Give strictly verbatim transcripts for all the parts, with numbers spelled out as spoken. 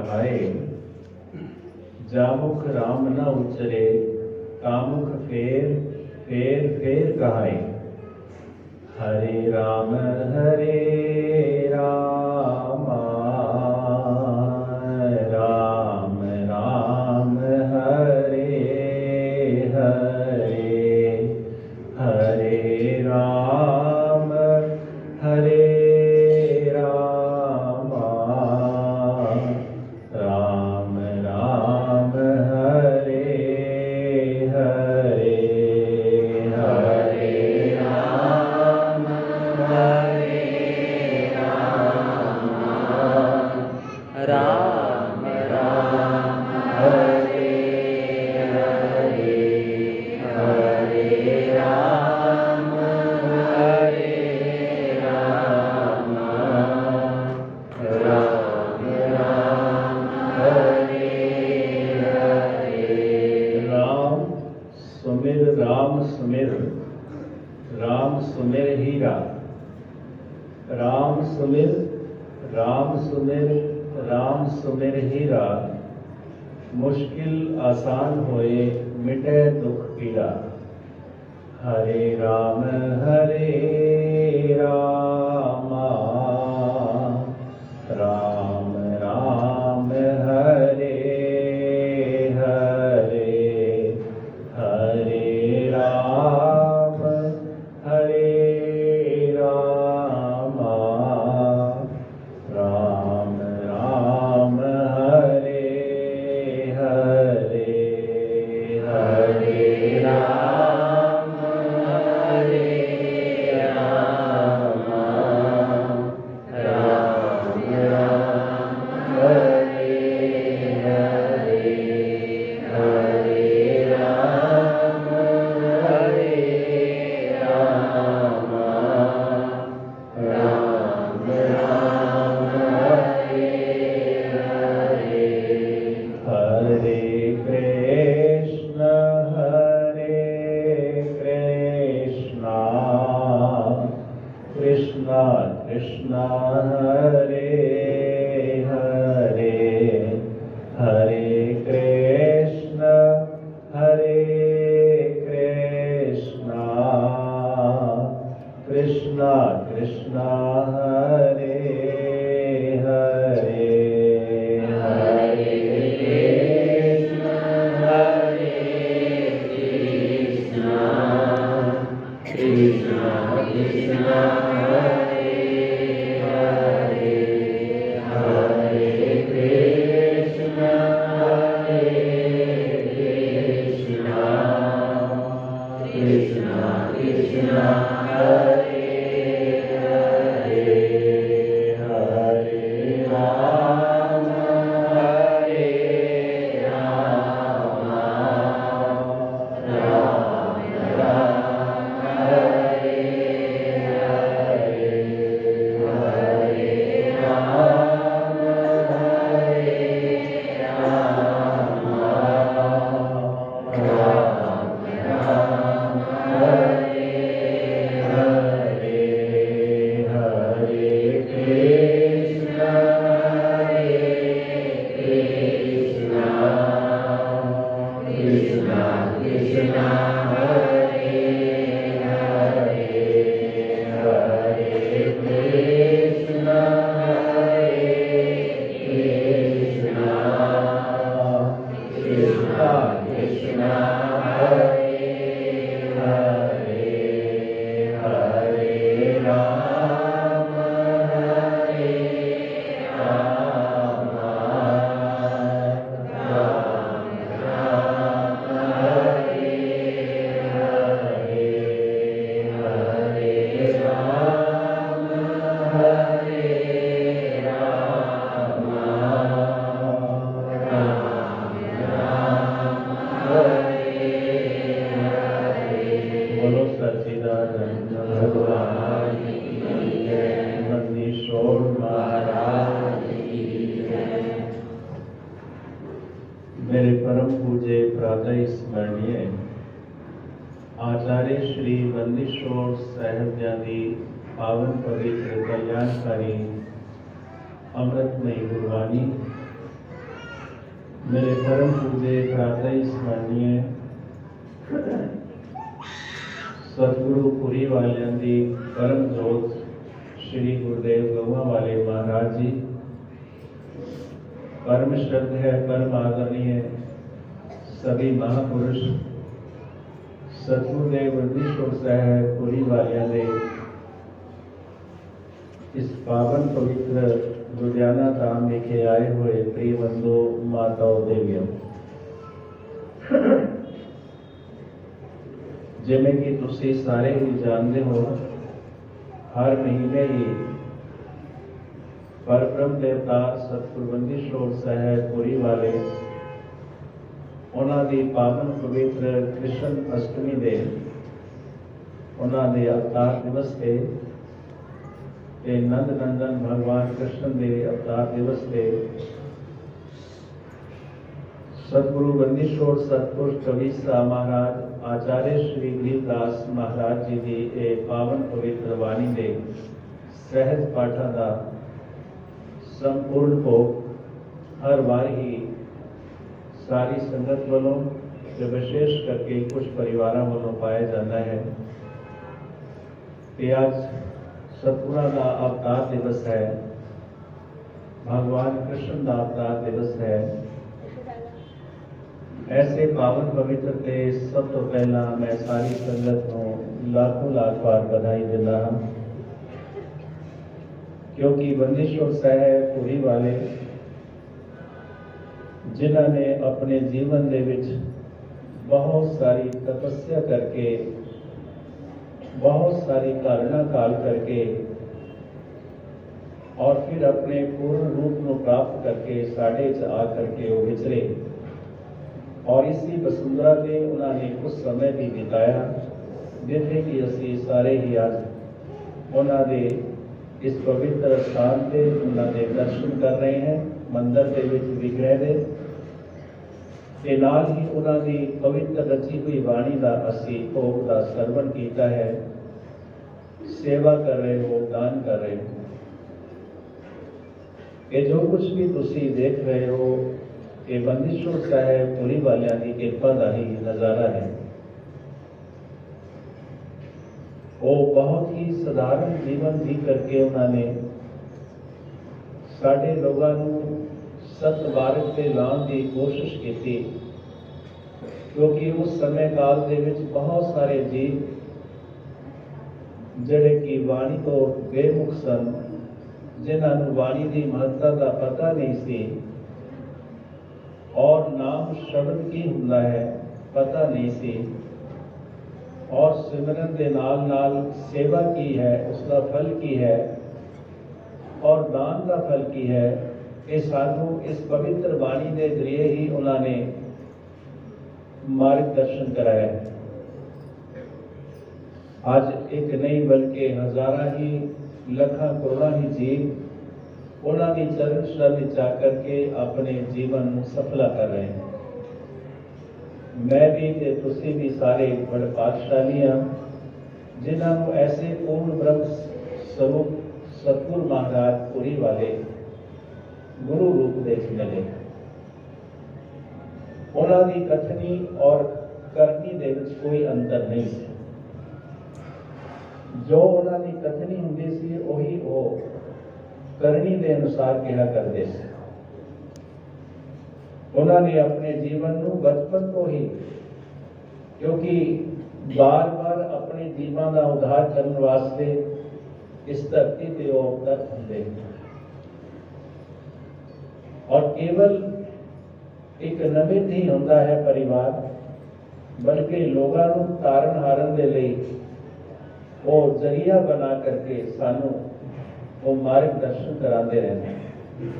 कहाए, जामुख राम न उचरे, कामुख फेर फेर फेर कहाए। हरे राम हरे राम राम राम हरे हरे, हरे राम हरे राम राम राम हरे हरे, हरे राम हरे राम राम राम हरे हरे, हरे राम हरे राम राम राम हरे हरे। राम सुमिर राम सुमिर, राम सुमिर हीरा। राम सुमिर राम सुमिर राम सुमिर हीरा, मुश्किल आसान होए मिटे दुख पीड़ा। हरे राम हरे राम राम राम हरे हरे, हरे राम हरे राम राम राम हरे हरे, हरे राम हरे राम राम राम हरे हरे, हरे राम हरे राम राम राम हरे हरे। हरे कृष्ण हरे कृष्ण, कृष्ण कृष्ण हरे हरे, हरे कृष्ण हरे कृष्ण, कृष्ण कृष्ण हरे हरे, हरे कृष्ण हरे कृष्ण, कृष्ण कृष्ण हरे हरे, हरे कृष्ण हरे कृष्ण, कृष्ण कृष्ण हरे हरे, हरे राम हरे राम राम राम हरे हरे, हरे राम हरे राम राम राम हरे हरे, हरे कृष्ण हरे कृष्ण, कृष्ण कृष्ण हरे हरे, हरे कृष्ण हरे कृष्ण, कृष्ण कृष्ण हरे हरे, हरे राम हरे राम राम राम हरे हरे, हरे राम हरे राम राम राम हरे हरे। बोलो सच्चिदानंद भगवान की जय, नंदीश्वर महाराज की जय। मेरे परम पूज्य प्रातः स्मरणीय आचार्य श्री वंदीश्वर साहिबजादी पावन पवित्र कल्याणकारी अमृतमयी गुरबाणी मेरे परम पूज्य प्रातः स्मरणीय सतगुरु पुरी वालियां दी परम जोत श्री गुरुदेव गौवा वाले महाराज जी, परम श्रद्ध है, परम आदरणीय सभी महापुरुष सतगुरुदेव बंदीश्वर साहब पुरी वालियां दे इस पावन पवित्र लुधियाना धाम विखे आए हुए प्रिय बंधु माताओं देवियों, जिमें कि तुसी सारे ही जानते हो, हर महीने ही परब्रह्म देवता सतगुरु बंदीश्वर साहब पुरी वाले उन्हां दी पावन पवित्र कृष्ण अष्टमी दे उन्हां दे अवतार दिवस से ते नंद नंदन भगवान कृष्ण दे अवतार दिवस से सतगुरु बंदीश्वर सतपुरुष कवि सा महाराज आचार्य श्री गरीबदास महाराज जी की ए पावन पवित्र वाणी दे सहज पाठा का संपूर्ण भोग हर बार ही सारी संगत वालों जो विशेष करके कुछ परिवारों वालों पाया जाता है। ते आज सतगुरा का अवतार दिवस है, भगवान कृष्ण का अवतार दिवस है। ऐसे पावन पवित्र ते सब तो पहला मैं सारी संगत को लाखों लाख बार बधाई देता हूं, क्योंकि बंदीश्वर साहब पुरी वाले जिन्होंने अपने जीवन दे विच बहुत सारी तपस्या करके बहुत सारी धारणा काल करके और फिर अपने पूर्ण रूप को प्राप्त करके साढ़े च आ करके वो विचरे और इसी वसुंधरा में उन्होंने कुछ समय भी बिताया, जिथे कि असी सारे ही आज उन्होंने इस पवित्र स्थान से उन्होंने दर्शन कर रहे हैं। मंदिर के विच विग्रह दे ते नाल ही उन्होंने पवित्र रची हुई वाणी का असी भोग का सरवण किया है, सेवा कर रहे हो, दान कर रहे हो। ये जो कुछ भी तुसी देख रहे हो ये बंदीश्वर साहब पुरी वालियां की कृपा का ही नजारा है। वो बहुत ही साधारण जीवन जी करके उन्होंने साढ़े लोगों को सत मार्ग पे लाने की कोशिश की, क्योंकि उस समय काल दे विच बहुत सारे जीव जड़े की वाणी तो बेमुख सन, जिन्होंने वाणी की महत्ता का पता नहीं सी और नाम शब्द की हुंदा है पता नहीं सी, और सिमरन के नाल नाल सेवा की है उसका फल की है और दान का फल की है। ये सानू इस पवित्र वाणी के जरिए ही उन्होंने मार्गदर्शन कराया। आज एक नहीं बल्कि हजारा ही लखा करोड़ा ही जीव उन्होंने चरण शरण जा करके अपने जीवन को सफला कर रहे हैं। मैं भी ते तुसी भी सारे बड़े पातशाली हाँ, जिन्होंने ऐसे पूर्ण ब्रह्म स्वरूप सतगुरु महाराज पुरी वाले गुरु रूप देख मिले। उन्होंने कथनी और करनी दे विच कोई अंतर नहीं है। जो उन्होंने कथनी होंदी सी वही वो करनी के अनुसार कहा करते थे। उन्होंने अपने जीवन को बचपन तो ही, क्योंकि बार बार अपने जीवन का उद्धार करने वास्ते इस धरती पे वो अवतरित होंगे और केवल एक निमित्त ही होता है परिवार, बल्कि लोगों को तारण हारन के लिए वो जरिया बना करके सानू वो मार्गदर्शन कराते रहते हैं।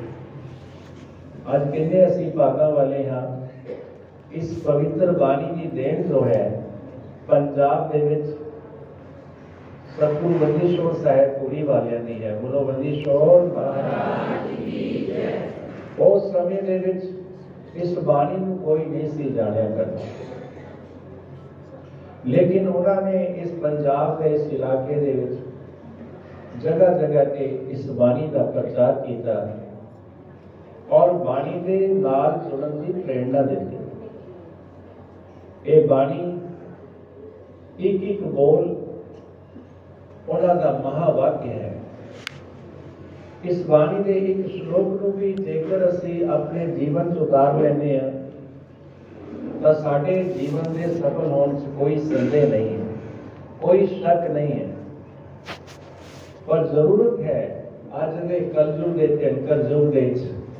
आज किन्ने असी भागा वाले हाँ, इस पवित्र वाणी की देन जो है पंजाब दे विच सतगुरु बंदीश्वर साहब पुरी वालियां दी है। बोलो बंदीश्वर महाराज की जय। उस समय दे विच इस बाणी को कोई नहीं सी जानिया करता, लेकिन उन्होंने इस पंजाब के इस इलाके दे विच जगह जगह के इस बाणी का प्रचार किया और बाणी दे नाल जुड़न की प्रेरणा देती है। ये बाणी एक एक बोल उन्होंने महावाक्य है। इस बाणी के एक श्लोक को भी जेकर असी अपने जीवन च उतार लेने हैं तो साडे जीवन के सफल होने से कोई संदेह नहीं है, कोई शक नहीं है। पर जरूरत है अज के कलयुग के भयंकर युग के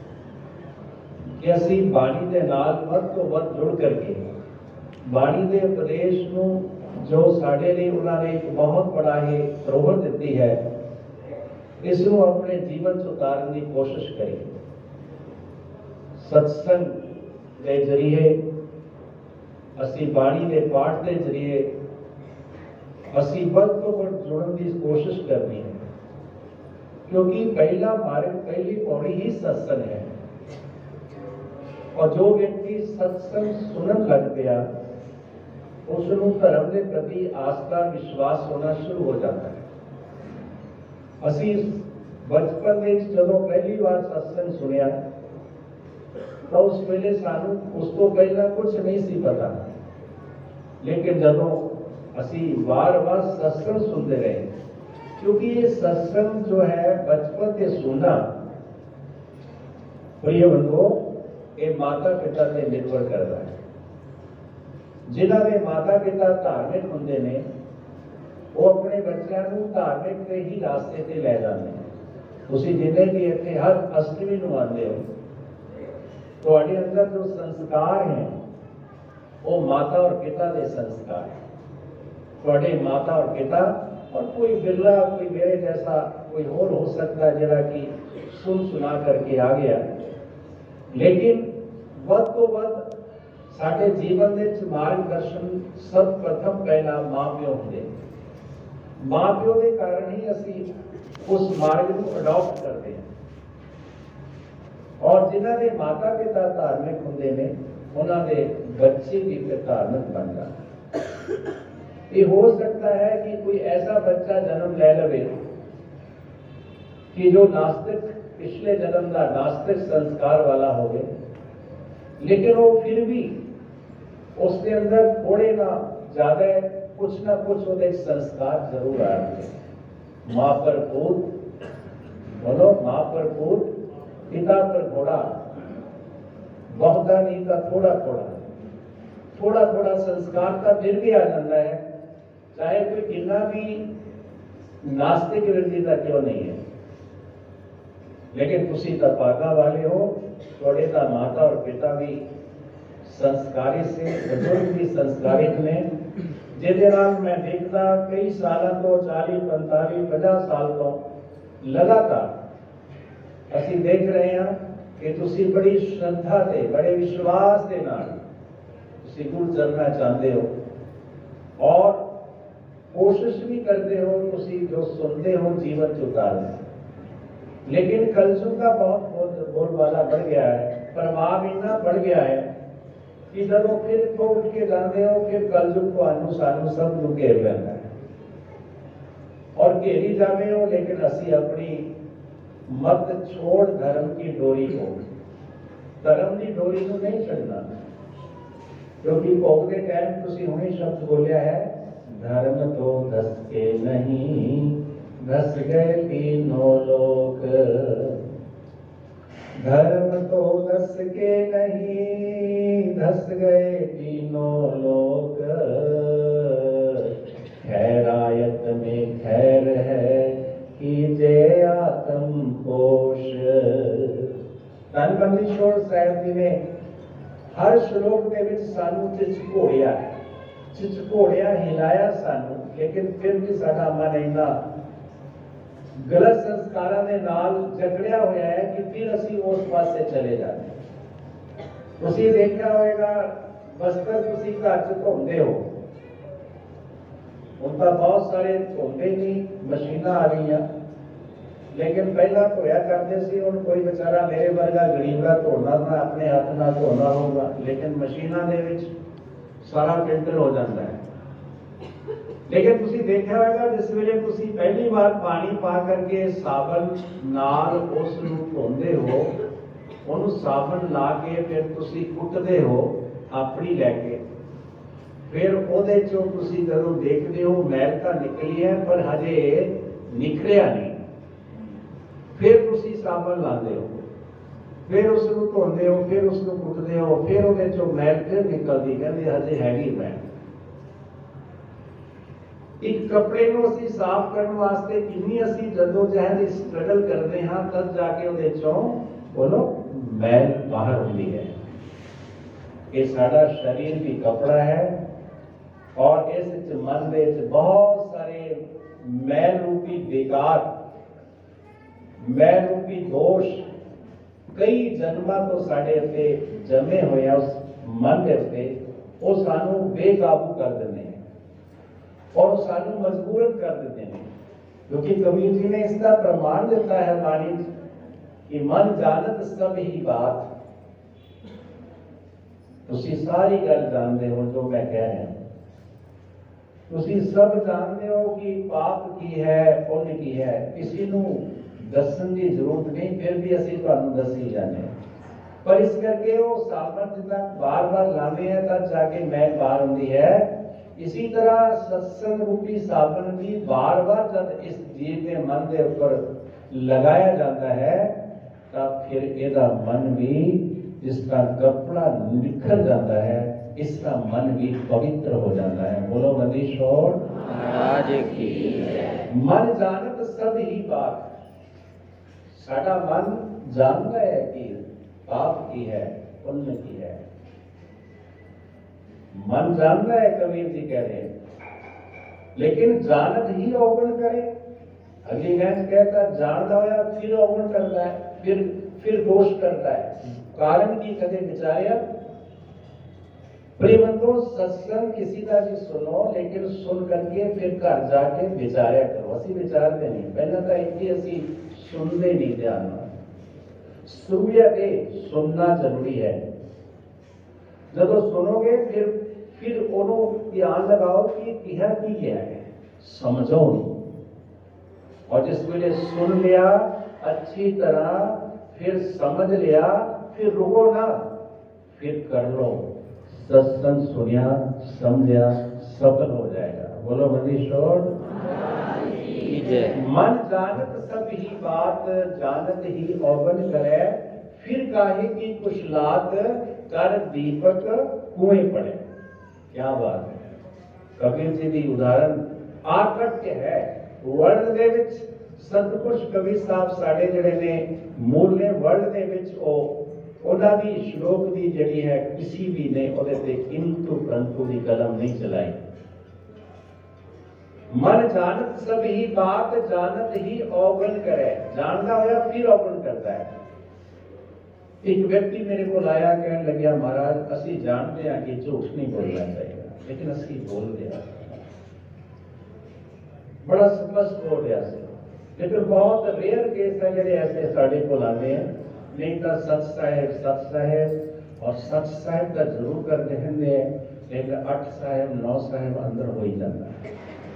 कि असी बाणी के नाल वध तो वध जुड़ करके बाणी के उपदेश को जो साडे लिए उन्होंने एक बहुत बड़ा ही धरोहर दी है, इसको अपने जीवन च उतारने की कोशिश करिए। सत्संग के जरिए असी बाणी के पाठ के जरिए असी वध तो वध जुड़न की कोशिश करनी है, क्योंकि पहला मार्ग पहली पौड़ी ही सत्संग है। और जो व्यक्ति सत्संग सुनन लग गया उसनों धर्म के प्रति आस्था विश्वास होना शुरू हो जाता है। असी बचपन में जदों पहली बार सत्संग सुनिया तो उस वेले सानू उस तो पहला कुछ नहीं सी पता, लेकिन जदों असी बार बार सत्संग सुनते रहे, क्योंकि ये सत्संग जो है बचपन से सुनना प्रिय बंधुओं ये माता पिता से निर्भर करता है। जिन्हों के माता पिता धार्मिक होंगे ने वो अपने बच्चों को धार्मिक के ही रास्ते से लै जाते हैं। तुसीं जिन्हें भी इत्थे हर अष्टमी नूं आते हो तुहाडे अंदर जो संस्कार हैं वो माता और पिता के संस्कार हैं। तुहाडे माता और पिता और कोई बिरला कोई मेरे जैसा कोई और हो सकता है जरा कि सुन सुना करके आ गया, लेकिन वध तो वध साडे जीवन में मार्गदर्शन सब प्रथम पहला मां प्यो होंगे। मां प्यो के कारण ही असी उस मार्ग को अडॉप्ट करते हैं। और जिन्हों के माता पिता धार्मिक होंगे ने उन्होंने बच्चे भी फिर धार्मिक बन जाते। ये हो सकता है कि कोई ऐसा बच्चा जन्म ले लवे कि जो नास्तिक पिछले जन्म का नास्तिक संस्कार वाला हो गए, लेकिन वो फिर भी उसके अंदर थोड़े ना ज्यादा कुछ ना कुछ वो संस्कार जरूर आते हैं। मां पर पूत बोलो, मां पर पूत पिता पर घोड़ा, बहुता नहीं का थोड़ा थोड़ा थोड़ा थोड़ा संस्कार का फिर भी आ जाता है, चाहे कोई कितना भी नास्तिक रंजीता क्यों नहीं है। लेकिन तुसी तो भागा वाले हो, थोड़े तो माता और पिता भी संस्कारी से बुजुर्ग भी संस्कारित ने, जिहदे नाल मैं देखता कई सालों तो चालीस पैंतालीस पचास साल तो लगातार असी देख रहे हैं कि तुसी बड़ी श्रद्धा से बड़े विश्वास के नाल तुसी गुरु चलना चाहते हो और कोशिश भी करते हो तुसी जो सुनते हो जीवन च उतारने। लेकिन कलयुग का बहुत बोलबाला बढ़ गया है, प्रभाव इतना बढ़ गया है कि जब वो फिर तो उठ के जाते हो फिर कलयुग को आनू सानू सब लोग घेर लेना है और घेरी जाते हो। लेकिन असी अपनी मत छोड़ धर्म की डोरी को, धर्म की डोरी को नहीं छड़ना, क्योंकि भोगते टाइम तुसी हुणे शब्द बोलिया है, धर्म तो धस के नहीं धस गए तीनों लोग, धर्म तो धस के नहीं धस गए तीनों लोग, खैरायत में खैर है कीजे आत्म पोष। धन बंदीश्वर साहब जी ने हर श्लोक के विच सानू चिचकोड़िया चिचकोड़िया हिलाया सानू, लेकिन फिर भी साडा मन इन्ना गलत संस्कारां दे नाल जकड़िया होया है कि फिर असी उस पासे चले जाते। तुसी देखा होगा बस्तर तुसी घर च धोंदे हो, उन तो बहुत सारे धोंदे नहीं मशीनां आ रही, लेकिन पहला धोया करते सी। हुण कोई बेचारा मेरे वर्गा गरीब का धोना था अपने हाथ नाल धोना होगा, लेकिन मशीनां दे विच सारा फिल्टर हो जाता है। लेकिन तुसी देखा होगा जिस वेले तुसी पहली बार पानी पा करके साबन नाल उस नूं धोंदे हो ਉਹਨੂੰ ਸਾਬਣ ਲਾ ਕੇ ਫਿਰ ਤੁਸੀਂ ਕੁੱਟਦੇ ਹੋ ਆਪਣੀ ਲੈ ਕੇ, ਫਿਰ ਉਹਦੇ ਚੋਂ ਤੁਸੀਂ ਜਦੋਂ ਦੇਖਦੇ ਹੋ ਮੈਲ ਤਾਂ ਨਿਕਲੀ ਹੈ ਪਰ ਹਜੇ ਨਿਕਲਿਆ ਨਹੀਂ, ਫਿਰ ਤੁਸੀਂ ਸਾਬਣ ਲਾਉਂਦੇ ਹੋ, ਫਿਰ ਉਸ ਨੂੰ ਧੋਂਦੇ ਹੋ, ਫਿਰ ਉਸ ਨੂੰ ਕੁੱਟਦੇ ਹੋ, ਫਿਰ ਉਹਦੇ ਚੋਂ ਮੈਲ ਫਿਰ ਨਿਕਲਦੀ, ਕਹਿੰਦੇ ਹਜੇ ਹੈਗੀ ਮੈਲ। ਇੱਕ ਕੱਪੜੇ ਨੂੰ ਅਸੀਂ ਸਾਫ਼ ਕਰਨ ਵਾਸਤੇ ਕਿੰਨੀ ਅਸੀਂ ਜਦੋਂ ਜਹਿਦ ਸਟਰਗਲ ਕਰਦੇ ਹਾਂ ਤਦ ਜਾ ਕੇ ਉਹਦੇ ਚੋਂ ਬੋਲੋ ਮੈਲ ਬਾਹਰ ਹੁੰਦੀ ਹੈ। ਇਹ ਸਾਡਾ ਸਰੀਰ ਵੀ ਕਪੜਾ ਹੈ और इस मन में बहुत सारे मैल रूपी बेकार, मैल रूपी दोष कई जन्मां तो साडे उत्ते जमे हुए उस मन के उत्ते वो सानू बेकाबू कर देते हैं और सानू मजबूर कर देते हैं, क्योंकि कबीर जी ने इसका प्रमाण देता है वाणी कि मन जानत सब ही बात। तुसी सारी गल जानते हो जो मैं कह रहा हूं, ਤੁਸੀਂ ਸਭ ਜਾਣਦੇ ਹੋ ਕਿ ਪਾਪ ਕੀ ਹੈ ਪੁੰਨ ਕੀ ਹੈ, ਕਿਸੇ ਨੂੰ ਦੱਸਣ ਦੀ ਜ਼ਰੂਰਤ ਨਹੀਂ, ਫਿਰ ਵੀ ਅਸੀਂ ਤੁਹਾਨੂੰ ਦੱਸੀ ਜਾਂਦੇ ਹਾਂ। ਪਰ ਇਸ ਕਰਕੇ ਉਹ ਸਾਬਣ ਜਿੱਦਾਂ ਬਾਰ-ਬਾਰ ਲਾਉਂਦੇ ਆ ਤਾਂ ਜਾ ਕੇ ਮੈਲ ਬਾਹਰ ਹੁੰਦੀ ਹੈ, ਇਸੇ ਤਰ੍ਹਾਂ ਸਤਸੰਗ ਰੂਪੀ ਸਾਬਣ ਵੀ ਬਾਰ-ਬਾਰ ਜਦ ਇਸ ਜੀਵ ਦੇ ਮਨ ਦੇ ਉੱਪਰ ਲਗਾਇਆ ਜਾਂਦਾ ਹੈ ਤਾਂ ਫਿਰ ਇਹਦਾ ਮਨ ਵੀ ਜਿਸ ਤਰ੍ਹਾਂ ਕੱਪੜਾ ਨਿਖਰ ਜਾਂਦਾ ਹੈ, इसका मन भी पवित्र हो जाता है। बोलो मदीश्वर महाराज की मन जानत सब ही बात। साडा मन जानता है कि पाप की है पुण्य की है, मन जानता है, कबीर जी कह रहे हैं, लेकिन जानत ही अवगुण करे। अगली लाइन कहता जानता होया फिर अवगुण करता है, फिर फिर दोष करता है, कारण की कदे विचारिया। प्रेमंतो सत्संग किसी का भी सुनो, लेकिन सुन करके फिर घर जाके विचारिया करो। असी विचारते नहीं, पहले तो इतनी असी सुनते नहीं, ध्यान सुनिया के सुनना जरूरी है। जब सुनोगे फिर फिर उन्हों ध्यान लगाओ कि यह की क्या है, समझो। और जिस वेले सुन लिया अच्छी तरह, फिर समझ लिया, फिर रुको ना, फिर कर लो। सत्संग सुनिया समझा सफल हो जाएगा। बोलो मदीश्वर मन जानत सब ही बात, जानत ही अवगुण करे, फिर काहे की कुशलात कर दीपक कुएं पड़े। क्या बात है, कबीर जी की उदाहरण आकट है। वर्ल्ड दे विच सतपुरुष कबीर साहब साडे जिहड़े ने मूले वर्ल्ड दे विच ओ ਉਹਨਾਂ ਦੀ ਸ਼ਲੋਕ ਦੀ ਜਿਹੜੀ ਹੈ ਕਿਸੇ ਵੀ ਨੇ ਉਹਦੇ ਤੇ ਕਿੰਤੂ ਪ੍ਰੰਤੂ ਦੀ ਕਲਮ ਨਹੀਂ ਚਲਾਈ। ਮਨ ਜਾਣਤ ਸਭ ਹੀ ਬਾਤ, ਜਾਣਤ ਹੀ ਔਗਣ ਕਰੇ। ਜਾਣਦਾ ਹੋਇਆ ਫਿਰ ਔਗਣ ਕਰਦਾ ਹੈ। ਇੱਕ ਵਿਅਕਤੀ ਮੇਰੇ ਕੋਲ ਆਇਆ, ਕਹਿਣ ਲੱਗਿਆ ਮਹਾਰਾਜ ਅਸੀਂ ਜਾਣਦੇ ਹਾਂ ਕਿ ਝੂਠ ਨਹੀਂ ਬੋਲਣਾ ਚਾਹੀਦਾ, ਲੇਕਿਨ ਅਸੀਂ ਬੋਲਦੇ ਹਾਂ। ਬੜਾ ਸਪਸ਼ਟ ਹੋ ਰਿਹਾ ਸੀ, ਲੇਕਿਨ ਬਹੁਤ ਰੇਅਰ ਕੇਸ ਹੈ ਜਿਹੜੇ ਐਸੇ ਸਾਡੇ ਕੋਲ ਆਉਂਦੇ हैं। नहीं तो सच साहेब सच साहेब और सच साहेब का जरूर करते हैं, लेकिन अठ साहेब नौ साहेब अंदर हो ही जाता है।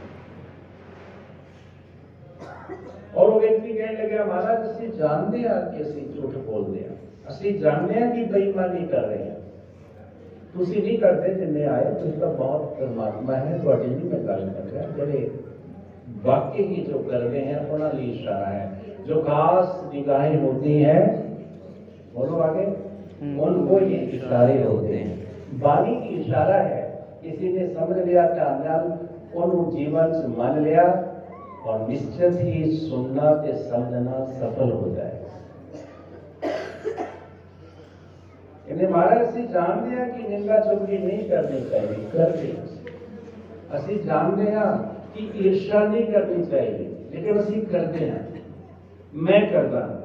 और वो व्यक्ति कहने लगे महाराज असि जानते हैं कि असि झूठ बोलते हैं, असि जानते हैं कि बेईमानी कर रहे हैं, तुसी नहीं करते जिन्हें आए तो इसका बहुत परमात्मा है। थोड़ी नहीं मैं गल कर रहा, जेडे वाकई ही जो कर रहे हैं उन्होंने लिए इशारा है, जो खास निगाहें होती हैं, बोलो आगे, उनको ये इशारे होते हैं। बानी की इशारा है, किसी ने समझ लिया ध्यान, उन जीवन से मान लिया और निश्चित ही सुनना ते समझना सफल हो जाए। इन्हें महाराज असी जानते हैं कि निंदा चुगली नहीं करनी चाहिए, करते असी जानते हैं कि ईर्ष्या नहीं करनी चाहिए, लेकिन असी करते हैं। मैं करता हूं।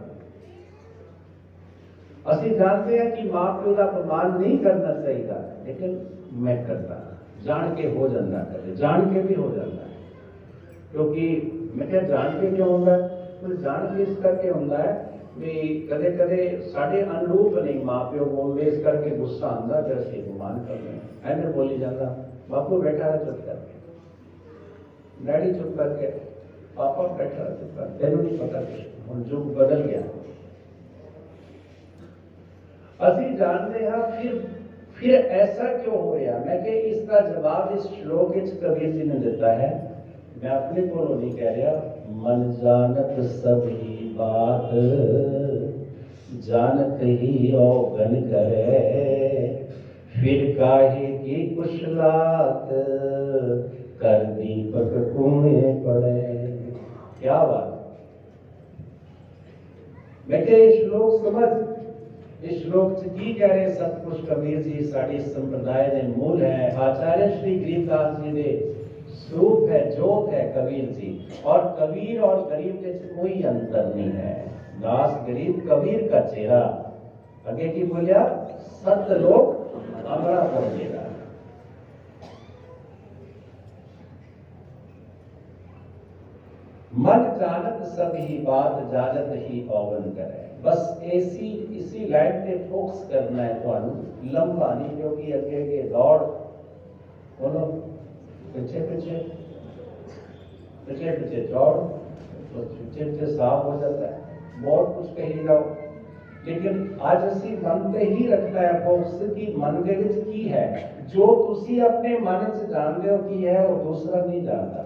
असी जानते हैं कि मां प्यो का अपमान नहीं करना चाहिए, लेकिन मैं करता, जान के हो जाता, करे जान के भी हो जाता है। क्योंकि मैं क्या जान के क्यों होता है, तो जान के इस करके होता है भी कदे कदे साढ़े अनुरूप नहीं मां प्यो बोलते, इस करके गुस्सा आता, फिर असं गुमान करते हैं। ऐसे बोली जाता बापू बैठा है चुप करके, डैडी चुप करके, पापा बैठा चुप कर, तेन नहीं पता कुछ, हम युग बदल गया। ਅਸੀਂ ਜਾਣਦੇ ਹਾਂ ਫਿਰ फिर ऐसा क्यों हो रहा। मैं कि इसका जवाब इस श्लोक कबीर जी ने दिता है। मैं अपने को नहीं कह रहा। मन जानत सभी बात जानत ही औगन करे फिर काहे की कुशलात कर दीपक कुएं पड़े। क्या बात। मैं के श्लोक समझ इस श्लोक च की कह रहे सतपुरुष कबीर जी साड़ी संप्रदाय के मूल है। आचार्य श्री गरीबदास जी के स्वरूप है, जोत है कबीर जी। और कबीर और गरीब के कोई अंतर नहीं है। दास गरीब कबीर का चेहरा आगे की बोलिया सत्य लोक अमरा कर देगा। मन जानत सभी बात जानत ही औगन करे। बस ऐसी इसी लाइन पे फोकस करना है थानू, लंबा नहीं, क्योंकि अगे अगे दौड़ बोलो पीछे पीछे पीछे पीछे दौड़ तो पीछे पीछे साफ हो जाता है। बहुत कुछ कही जाओ, लेकिन आज असी मन पे ही रखना है फोकस की मन के विच की है। जो तुसी अपने मन से जानते हो की है वो दूसरा नहीं जानता,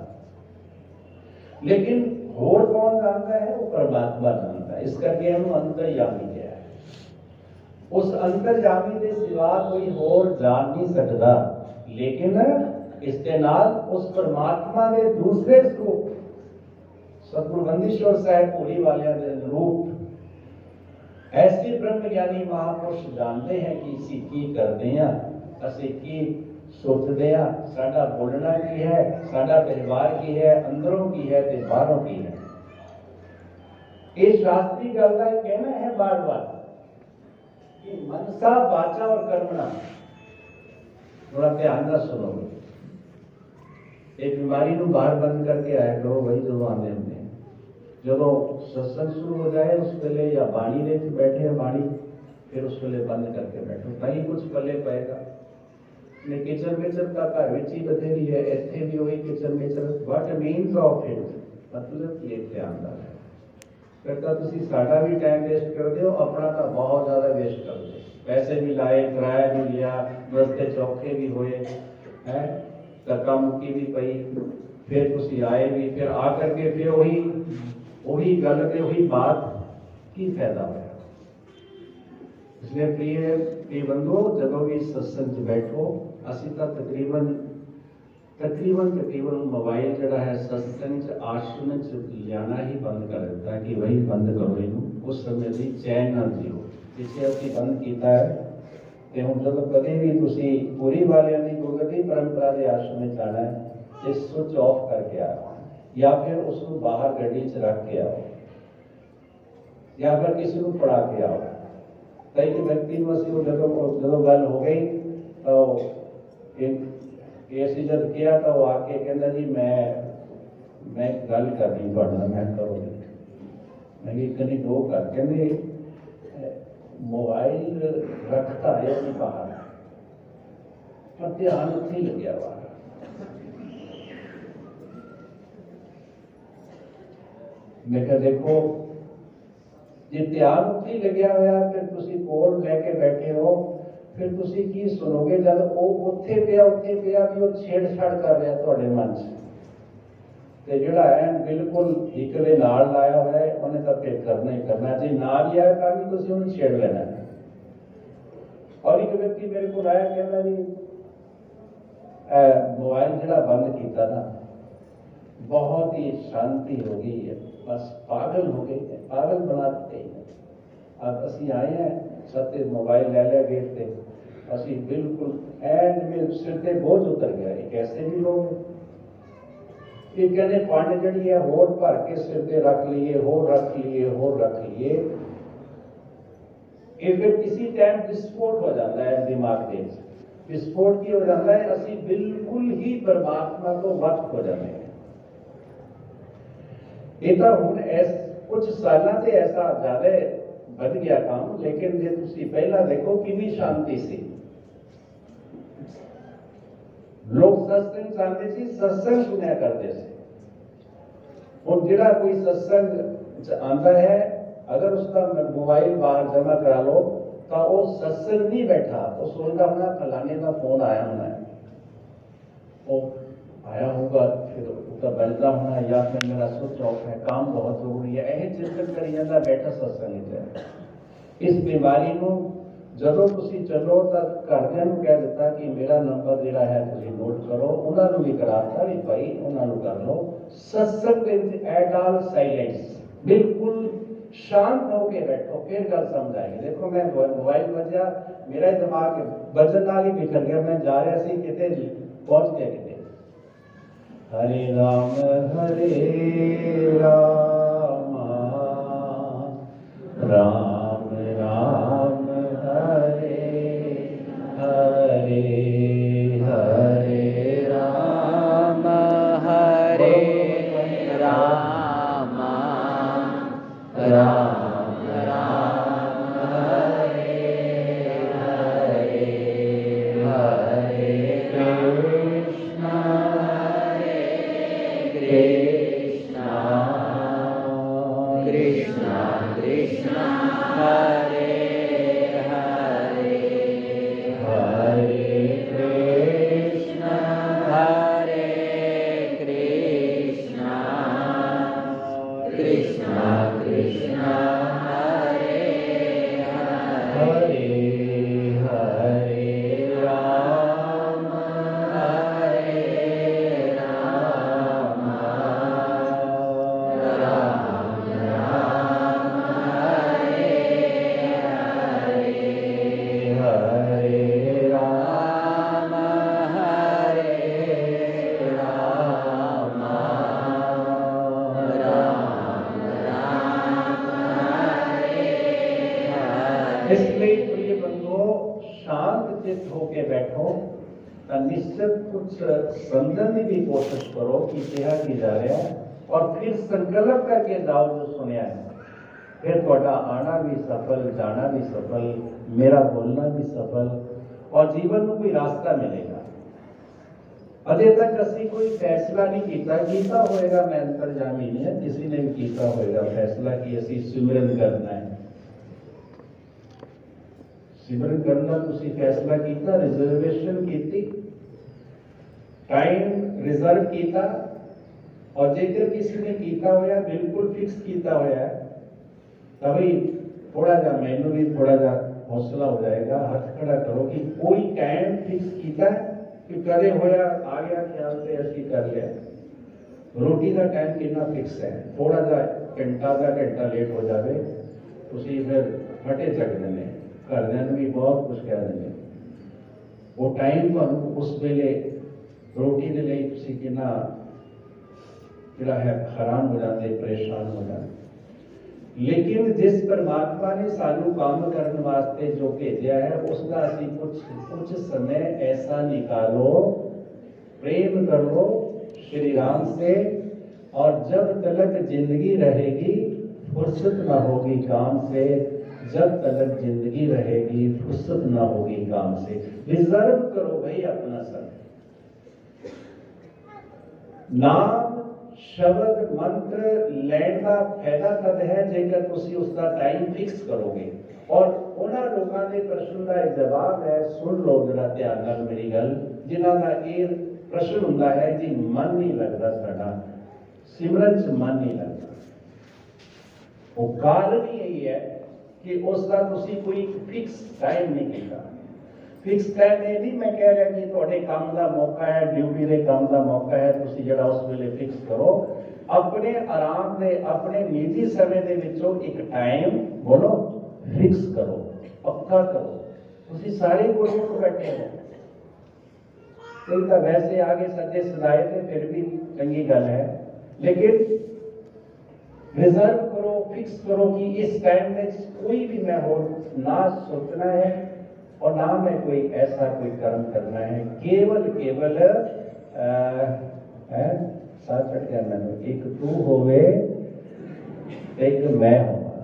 लेकिन होर कौन जानता है वो परमात्मा जानता है। इस करके हम अंतर्यामी क्या है। उस अंतर्यामी के सिवा कोई होर जान नहीं सकता। लेकिन इसके नाल उस परमात्मा के दूसरे स्वरूप सतगुरु बंदीश्वर साहब पूरी वालिया के रूप ऐसे ब्रह्म ज्ञानी महापुरुष जानते हैं कि इसी की करते हैं, असी की सोचते हैं, साडा बोलना की है, साडा व्यवहार की है, अंदरों की है ते बाहरों की है। ये शास्त्री गल का कहना है बार बार कि मनसा वाचा और कर्मणा। थोड़ा ध्यान से सुनोगे। एक बीमारी को बाहर बंद करके आया करो, वही जो आते होंगे। जो सत्संग शुरू हो जाए उस वेले या बाणी ले बैठे हैं बाणी, फिर उस वेले बंद करके बैठो, कहीं कुछ पले पाएगा। किचन मिचन का घर विच ही बथेरी है, इत्थे भी वही किचन मिचन। व्हाट मीन्स ऑफ इट, मतलब ये ध्यान दा है। फिर तो तुसी साडा भी टाइम वेस्ट करते हो, अपना तो बहुत ज्यादा वेस्ट करते हो। पैसे भी लाए, किराया भी लिया, रस्ते चौखे भी हुए हैं, धक्का मुक्की भी पई, फिर तुसी आए भी, फिर आकर के फिर वही वही गल पे वही बात की फायदा है। इसलिए प्रिय प्रिय बंधुओं, जब भी सत्संग च बैठो, असी तो तकरीबन तकरीबन तकरीबन मोबाइल जड़ा है सत्संग च आश्रम च लियाना ही बंद कर दिता कि वही बंद करो इनू। उस समय की चैन ना जियो, जिसे असी बंद किया है। तो हम जब कभी भी तुसी पूरी वालियां दी गुरगति परंपरा के आश्रम में जाना है, तो स्विच ऑफ करके आओ, या फिर उसको बाहर गड्डी च रख के आओ, या फिर किसी को पढ़ा के आओ। कई व्यक्ति को जो जो गल हो गई तो ऐसी जब किया तो वो आके कहना जी मैं मैं गल करनी पड़ना, मैं करो मैं कहीं दो कर कहते मोबाइल रखता है कि बाहर, पर ध्यान उत्थे ही लग्या बाहर। मैं कहा देखो जे ध्यान उत्थे ही लग्या होया, फिर तुसी कोल लैके बैठे हो, फिर तुसी की सुनोगे जब वो उत्थे पिया उत्थे पिया भी वो छेड़छाड़ कर रहा तुहाडे मन च, ते जिहड़ा है बिल्कुल एक दे नाल लाया होया है उन्हें तो फिर करना ही करना। जे ना लिया तां भी तुसी उन्हें छेड़ लेना है। और एक व्यक्ति मेरे को आया कहता जी मोबाइल जिहड़ा बंद किया ना बहुत ही शांति हो गई है, बस पागल हो गई है, पागल बना देते हैं। अब असी आए हैं सत्य मोबाइल ले लिया गेट से, असी बिल्कुल एंड में सिर से बोझ उतर गया। एक ऐसे भी लोग ये कहते पानी जड़ी है होर भर के सिर से रख लिए, होर रख लिए, होर रख लिए, ये फिर किसी टाइम विस्फोट हो जाता है दिमाग के, विस्फोट की हो जाता है, असी बिल्कुल ही परमात्मा को वक्त हो जाते हैं। ये तो हुण ऐस कुछ सालों से ऐसा ज्यादा बढ़ गया काम, लेकिन जे तुसी पहला देखो कितनी शांति सी। लोग सत्संग चाहते सी, सत्संग सुनया करते थे। और जिहड़ा कोई सत्संग आंदा है, अगर उसका मोबाइल बाहर जमा करा लो तो वो सत्संग नहीं बैठा, वो सोचता होना फलाने का फोन आया होना है, वो आया होगा, फिर उसका बलता होना, या फिर मेरा स्विच ऑफ है, काम बहुत जरूरी है, यह चिंतन करी जाता बैठा सत्संग है। इस बीमारी को ਜਦੋਂ ਤੁਸੀਂ चलो ਤਾਂ ਘਰਦਿਆਂ ਨੂੰ ਕਹਿ ਦਿੱਤਾ कि मेरा नंबर ਜਿਹੜਾ ਹੈ ਤੁਸੀਂ ਨੋਟ ਕਰੋ, ਉਹਨਾਂ ਨੂੰ ਵੀ ਕਰਾਤਾ ਵੀ ਭਾਈ ਉਹਨਾਂ ਨੂੰ ਕਰ ਲਓ। सत्संग ਦੇ ਵਿੱਚ ਐਟ ਆਲ ਸਾਇਲੈਂਸ, ਬਿਲਕੁਲ शांत होके बैठो, फिर गल समझ आएगी। देखो मैं मोबाइल बजा, मेरा दिमाग बजन नाल ही बिखर गया, मैं जा रहा सी किते पहुंच गया किते। हरे राम हरे राम राम राम हरे हरे हरे राम हरे राम राम राम हरे हरे हरे कृष्णा हरे कृष्णा कृष्णा कृष्णा हरे हरे हरे कृष्णा हरे कृष्णा कृष्णा कृष्णा हरे हरे हरे राम हरे राम राम राम हरे हरे हरे राम हरे राम राम। इसलिए प्रिय बंधुओं, शांत चित्त होके बैठो, निश्चित कुछ समझने की कोशिश करो कि क्या की जा रहा है, और फिर संकल्प करके जाओ जो सुनिया है, फिर थोड़ा आना भी सफल, जाना भी सफल, मेरा बोलना भी सफल, और जीवन में कोई रास्ता मिलेगा। अजे तक असी कोई फैसला नहीं किया, किया होएगा, मैं अंतरजामी नहीं है, किसी ने भी किया होएगा फैसला कि असी सिमरन करना है। सिमरन करना तुसी फैसला किया, रिजर्वेशन की, टाइम रिजर्व किया, और जेकर किसी ने किया होया बिल्कुल फिक्स किया होया तभी थोड़ा जा मैनू भी थोड़ा जा हौसला हो जाएगा। हाथ खड़ा करो कि कोई टाइम फिक्स किया कि कदे होया आ गया ख्याल से असी कर लिया। रोटी का टाइम कितना फिक्स है, थोड़ा जा घंटा का घंटा लेट हो जाए तुसी फिर फटे चक देने, घरदियां नूं भी बहुत कुछ कह देंगे। वो टाइम तुहानूं उस वेले रोटी के लिए तुसी कितना जिहड़ा है हैरान हो जाते, परेशान हो जाते। लेकिन जिस परमात्मा ने सानू काम करने वास्ते जो भेजा है, उसका असी कुछ कुछ समय ऐसा निकालो, प्रेम कर लो श्री राम से, और जब तक जिंदगी रहेगी फुर्सत ना होगी काम से, जब तक जिंदगी रहेगी फुर्सत ना होगी काम से। रिजर्व करो भाई अपना समय। नाम शब्द मंत्र लैण का फायदा तद है जेकर तुसी उसका टाइम फिक्स करोगे। और उन्होंने लोगों के प्रश्न का जवाब है, सुन लो जरा ध्यान नाल मेरी गल, जिन्हों का ये प्रश्न होता है जी मन नहीं लगता, साडा सिमरन च मन नहीं लगता। वो कारण यही है कि उसका तुसी कोई फिक्स टाइम नहीं किया। फिक्स टाइम ये नहीं मैं कह रहा कि थोड़े काम का मौका है, ड्यूटी के काम का मौका है, तुसी जरा उस वेले फिक्स करो। अपने आराम दे, अपने निजी समय दे विचों एक टाइम बोलो फिक्स करो, पक्का करो। तुसी सारे कोई उठ बैठे हो, कोई तो वैसे आगे सजे सजाए थे फिर भी चंगी गल है, लेकिन रिजर्व करो, फिक्स करो कि इस टाइम में कोई भी मैं हो ना सोचना है और ना मैं कोई ऐसा कोई कर्म करना है, केवल केवल साथ चढ़ गया मैंने, एक तू होवे एक मैं होगा,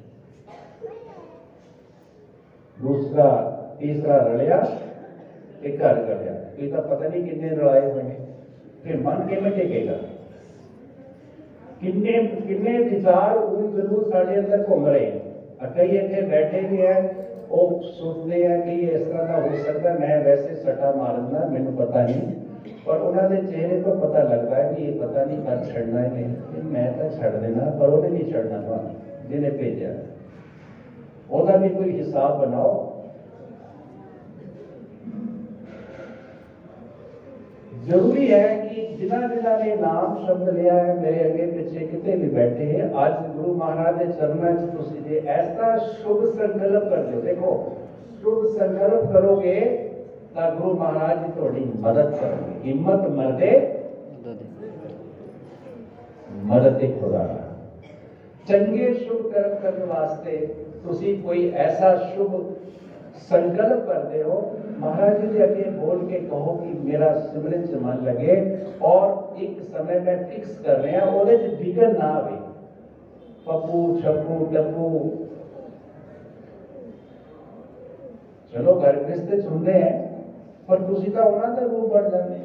दूसरा तीसरा रलिया एक घर गलिया। ये तो पता नहीं कितने रलाए होंगे, फिर मन किमें टेकेगा, किन्ने किन्ने विचार उन जरूर साढ़े अंदर घूम रहे हैं। कई इतने बैठे भी हैं वो सोचते हैं कि इस तरह का हो सकता है, मैं वैसे सट्टा मारना मैंने पता नहीं, पर उन्होंने चेहरे तो पता लगता है कि ये पता नहीं कब छड़ना है नहीं, मैं तो छड़ देना, पर उन्हें नहीं छड़ना था जिन्हें भेजा, ਉਹਦਾ भी कोई हिसाब बनाओ। जरूरी है कि जिन्हों जिन्हों ने नाम शब्द लिया है मेरे अगे पिछे कितने भी बैठे हैं, आज गुरु महाराज के चरणों च तुसीं जे ऐसा शुभ संकल्प कर दो, देखो शुभ संकल्प करोगे तो गुरु महाराज जी थोड़ी मदद करेंगे। हिम्मत मरदे मदद खुदा। चंगे शुभ कर्म करने वास्ते तुसीं कोई ऐसा शुभ संकल्प करते हो, महाराज जी अगे बोल के कहो कि मेरा सिमरन च मन लगे और एक समय में फिक्स कर रहे हैं, ਉਹਦੇ ਚ बिगड़ ना आवे, पप्पू छप्पू टप्पू चलो घर रिश्ते चुनते हैं, पर तुसी तो उन्होंने का रूप बन जाते,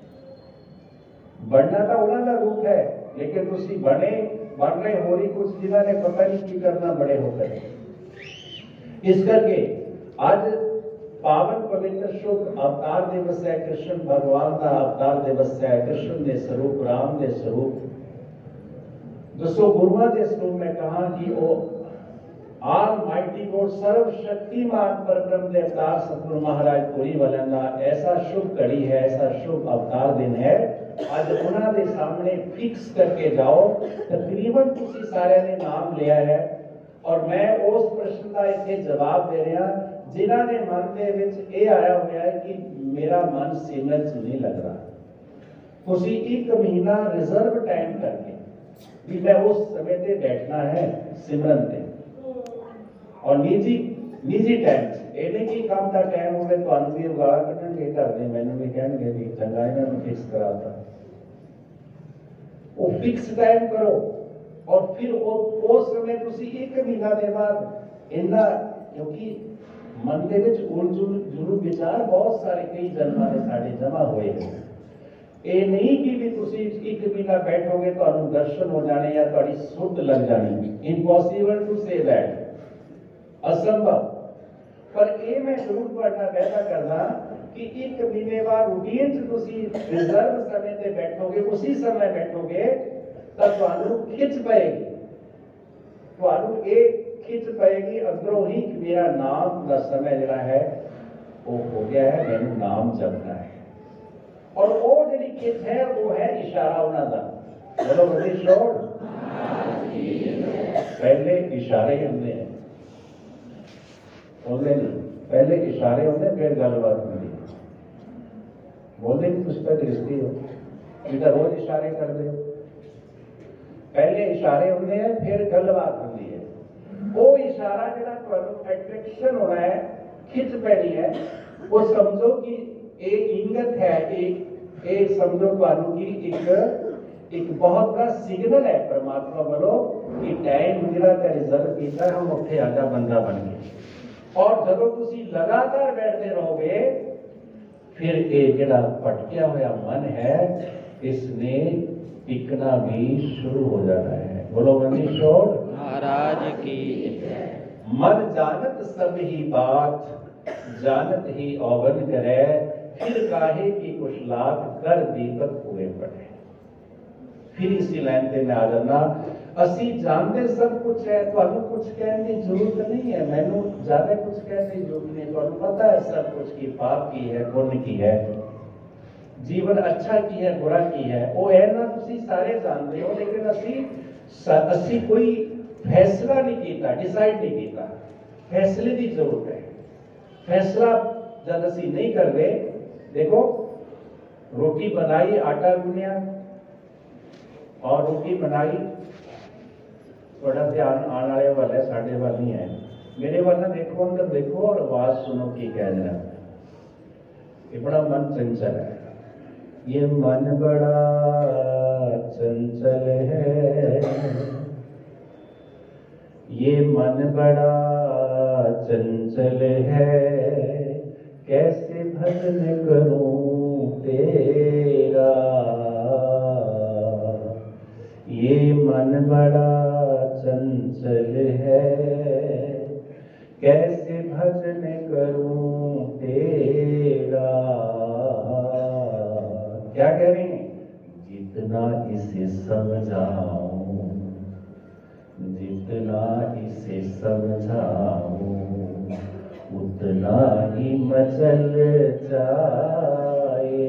बनना तो उन्होंने का रूप है, लेकिन तुसी बने बन रहे हो रही कुछ जिन्होंने पता नहीं की करना बड़े होकर। इस करके आज पावन पवित्र शुभ अवतार दिवस है, कृष्ण भगवान का अवतार दिवस है, कृष्ण के स्वरूप राम के स्वरूप दसो गुरुआ के स्वरूप में कहा कि वो आल माइटी गॉड सर्वशक्तिमान परब्रह्म के अवतार सतगुरु महाराज पुरी वालों का ऐसा शुभ घड़ी है, ऐसा शुभ अवतार दिन है। आज उन्होंने सामने फिक्स करके जाओ, तकरीबन तुसी सारे ने नाम लिया है और मैं उस प्रश्न का इतने जवाब दे रहा जिन्होंने मन के ये आया हुआ है कि मेरा मन सिमरन च नहीं लग रहा, तुसी एक महीना रिजर्व टाइम करके भी मैं उस समय पे बैठना है सिमरन पे, और निजी निजी टाइम ये नहीं कि काम का टाइम होवे तो अनु भी गाला कटणगे घर दे मैनू भी कहणगे भी चंगा इन्हां नूं फिक्स कराता, वो फिक्स टाइम करो और फिर वो उस समय तुसी एक महीना के बाद इन्ना, क्योंकि मन के विच उलझुल जुलू विचार बहुत सारे कई जन्मां दे साडे जमा होए हैं। ये नहीं कि भी तुसी एक महीना बैठोगे तो अनु दर्शन हो जाने या तुहाडी सुध लग जानी, इम्पॉसिबल टू से दैट, असंभव। पर ये मैं जरूर तुहाडा वादा करना कि एक महीने बाद रूटीन च तुसी रिजर्व समय ते बैठोगे, उसी समय बैठोगे तो तुहानू खिंच पाएगी, तुहानू एक खिंच पाएगी अंदरों ही कि मेरा नाम का समय जरा है वो हो गया है, मैंने नाम जपना है। और वो जी खिंच है वो है इशारा उन्होंने का, बोलो बड़ी शोर, पहले इशारे होंगे हैं, बोलते नहीं, पहले इशारे होंगे फिर गलबात होंगी, बोलते नहीं तुझ पर गृहस्थी हो, इधर रोज इशारे कर दे, पहले इशारे होंगे हैं फिर गलबात होती है। वो इशारा जो अट्रैक्शन होना है, खिंच पैनी है, वो समझो कि एक इंगत है, एक एक समझो तुहानू की एक एक बहुत बड़ा सिग्नल है परमात्मा वालों कि टाइम जिहड़ा ते रिजर्व किया हम उत्थे आजा बंदा बन गए। और जब तुसी लगातार बैठते रहोगे फिर ये जिहड़ा भटकिया हुआ मन है इसने टिकना भी शुरू हो जाना है। बोलो मनीषोर महाराज की। मन जानत सब ही बात, जानत ही औवन करे, फिर काहे की कुछ लाख कर दीपक हुए पड़े। फिर इसी लाइन पे मैं आ जाना, असी जानते सब कुछ है, तो कुछ कहने की जरूरत नहीं है, मैनू ज्यादा कुछ कहने की जरूरत नहीं, तो पता है सब कुछ की पाप की है पुण्य की है, जीवन अच्छा की है बुरा की है, वो है ना तुसी सारे जानते हो, लेकिन असी असी कोई फैसला नहीं किया, डिसाइड नहीं किया। फैसले की जरूरत है। फैसला जब असी नहीं कर रहे, देखो रोटी बनाई, आटा गुनिया और रोटी बनाई, थोड़ा ध्यान आने वाले वाल है, साढ़े वाल नहीं है, मेरे वाल ना देखो, अंदर देखो और आवाज सुनो की कह रहा। ये बड़ा मन चंचल है, ये मन बड़ा चंचल है, ये मन बड़ा चंचल है, कैसे भजन करूं तेरा, ये मन बड़ा चंचल है, कैसे भजन क्या कह रहे हैं? जितना इसे समझाऊं, जितना इसे समझाऊं, उतना ही मचल जाए।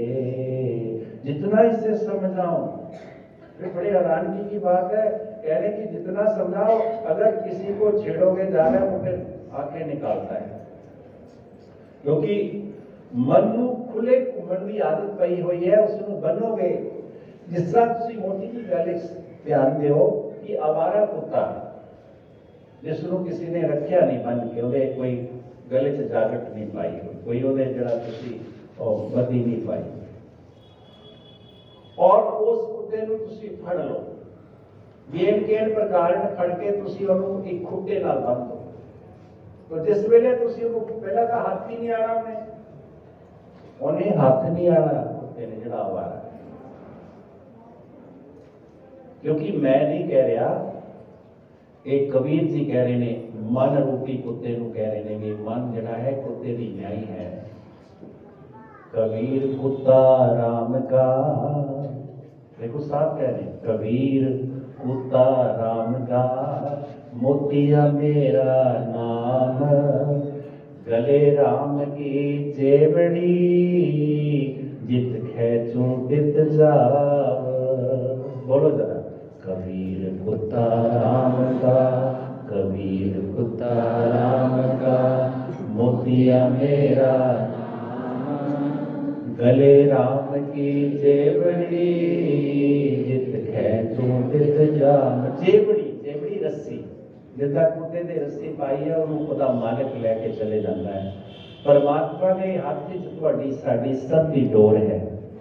जितना इसे समझाऊं, फिर बड़ी हैरानगी की बात है, कह रहे कि जितना समझाओ, अगर किसी को छेड़ोगे जा रहा है वो फिर आंखें निकालता है, क्योंकि मन ਨੂੰ खुले घूमन की आदत पई हुई है। उसको बनोगे जिस तरह तुसी मोटी जी गल ध्यान दिओ कि आवारा कुत्ता जिसनों किसी ने रखिया नहीं बन के, ਉਹਦੇ कोई गले च जागट नहीं पाई, कोई ਉਹਦੇ ਜਿਹੜਾ ਤੁਸੀਂ बदी नहीं पाई, और उस कुत्ते ਨੂੰ ਤੁਸੀਂ फड़ लो, गेम केन प्रकार फड़ के ਤੁਸੀਂ ਉਹਨੂੰ एक खुट्टे नाल बन दो, तो जिस वेले ਤੁਸੀਂ ਉਹਨੂੰ ਪਹਿਲਾਂ ਤਾਂ हथ ही नहीं आना, ਉਹਨੇ ਉਹਨੇ हथ नहीं आना कुत्ते ने ਜਿਹੜਾ आवारा। क्योंकि मैं नहीं कह रहा, एक कबीर जी कह रहे ने, मन रूपी कुत्ते ਨੂੰ कह रहे ने कि मन जड़ा है कुत्ते की न्याई है। कबीर कुत्ता राम का, देखो साहब कह रहे, कबीर कुत्ता राम का, मोतिया मेरा नाम, गले राम की जेवड़ी, जित खेचूं तित जाव। बोलो जरा, कबीर कुत्ता राम का, कबीर कुत्ता राम का, मोतिया मेरा गले राम की जेवड़ी, जित खेचूं तित जाम। जेवड़ी, जेवड़ी रस्सी, जिदा कुत्ते दे रस्सी पाई है उहदा मालिक लैके चले जाता है। परमात्मा ने हाथ च तुहाडी साडी सब दी डोर है,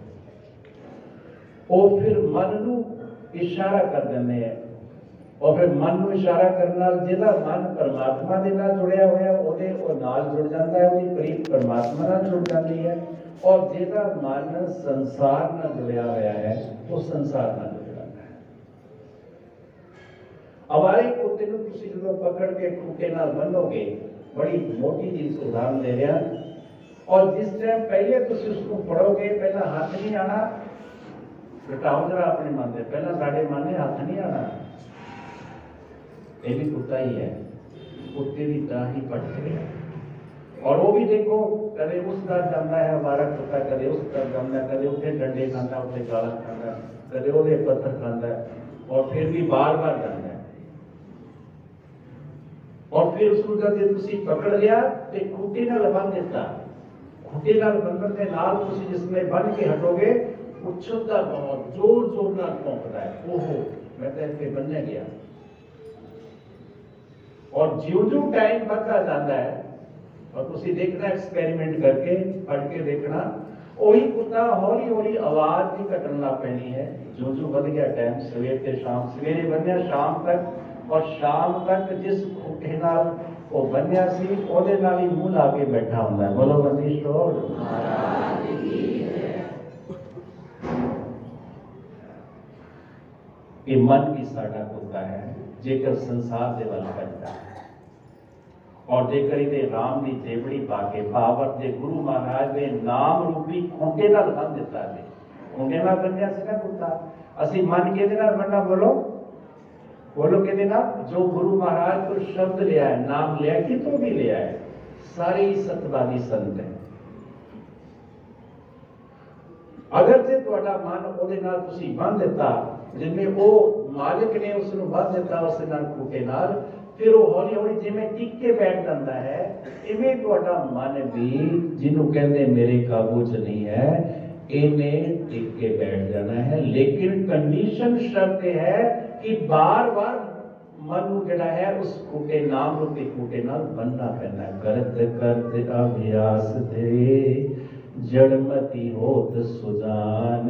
वो फिर मन नू इशारा कर देंगे हैं, और फिर मन नू इशारा करने नाल जिहदा मन परमात्मा दे नाल जुड़िया होया ओहदे ओ नाल जुड़ जाता है, ओहदी प्रीत परमात्मा नाल जुड़ जाती है, और जिहदा मन संसार नाल जुड़िया होया है वो संसार नाल जुड़ जाता है। आवारे कुत्ते नू तुसीं जदों पकड़ के खूंटे नाल बन्नोगे, बड़ी मोटी चीज उदाहरण दे रहा, और जिस टाइम पहले तुसीं उसको पढ़ोगे, पहला हाथ नहीं आना, घटाओ जरा अपने मन से, पहला साढ़े मन ने हाथ नहीं आना, ये भी कुत्ता ही है, कुत्ते की तरह ही पट गया। और वो भी देखो कदे उस तरफ जाता है हमारा कुत्ता, कदे उस तरफ जाता, कदे उठे डंडे खाता, उठे गाला खाता, कदे वो पत्थर खाता, और फिर भी बार बार जाता है। और फिर उसको जब तुसी पकड़ लिया तो खूंटे नाल बन देता, खूंटे नाल बंधन के नाल तुसी जिसमें बन के हटोगे, उछलता बहुत जोर जोर नाल भौंकदा है, ओहो मैं तो इतने बनने गया। और ज्यों ज्यों टाइम बढ़ता जाता है, और तुसी देखना एक्सपेरिमेंट करके पढ़ के देखना, वही कुत्ता हौली हौली आवाज भी घटन लग पैनी है, ज्यों ज्यों बढ़ गया टाइम, सवेर से शाम, सवेरे बनया शाम तक, और शाम तक जिस खूंटे नाल वो बनया सी ओदे नाल ही मुंह ला के बैठा हुंदा है। बोलो बंदी शोर महाराज की जय। ये मन की साडा कुत्ता है, जेकर संसार दे वाल भजदा है, और जेकर इहदे राम दी जेवड़ी पाके पावर दे गुरु महाराज दे नाम रूपी खूंटे नाल बन दिता है। खूंटे नाल बनया सी ना कुत्ता, असी मन के नाल बनना, बोलो बोलो के देना, जो गुरु महाराज को शब्द लिया है, नाम लिया कि तो भी लिया है, सारे ही सत्यवादी संत है। अगर जे तुहाडा मन ओदे नाल तुसी बन देता, जिनमें वो मालिक ने उसनु बन देता उस नाल खूंटे नाल, फिर वो हौली हौली जिवें टिक के बैठ जाता है, इवें तुहाडा मन भी जिन्हों कहते मेरे काबू च नहीं है, इन्हें टिक के बैठ जाना है। लेकिन कंडीशन शर्त है कि बार बार मन जड़ा है उस खूंटे नाम रूपी खूंटे नाल बनना पैना। करत करत अभ्यास थे जड़मती होत सुजान,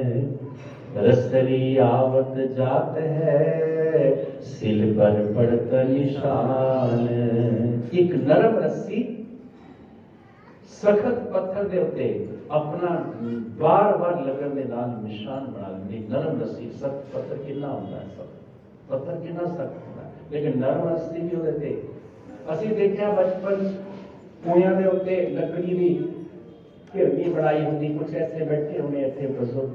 रसरी आवत जात है सिल पर पड़त निशान। एक नरम रस्सी सखत पत्थर दे उत्ते अपना बार बार लगन दे नाल निशान बना लेंदी। नरम रस्सी, सख्त पत्थर कितना होता है, सख्त पत्थर कितना सख्त होता है, लेकिन नरम रस्सी भी होते थे। असी देखा बचपन कुएं दे उत्ते लकड़ी दी घिरनी बनाई होंगी, कुछ ऐसे बैठे होने इतने बुजुर्ग,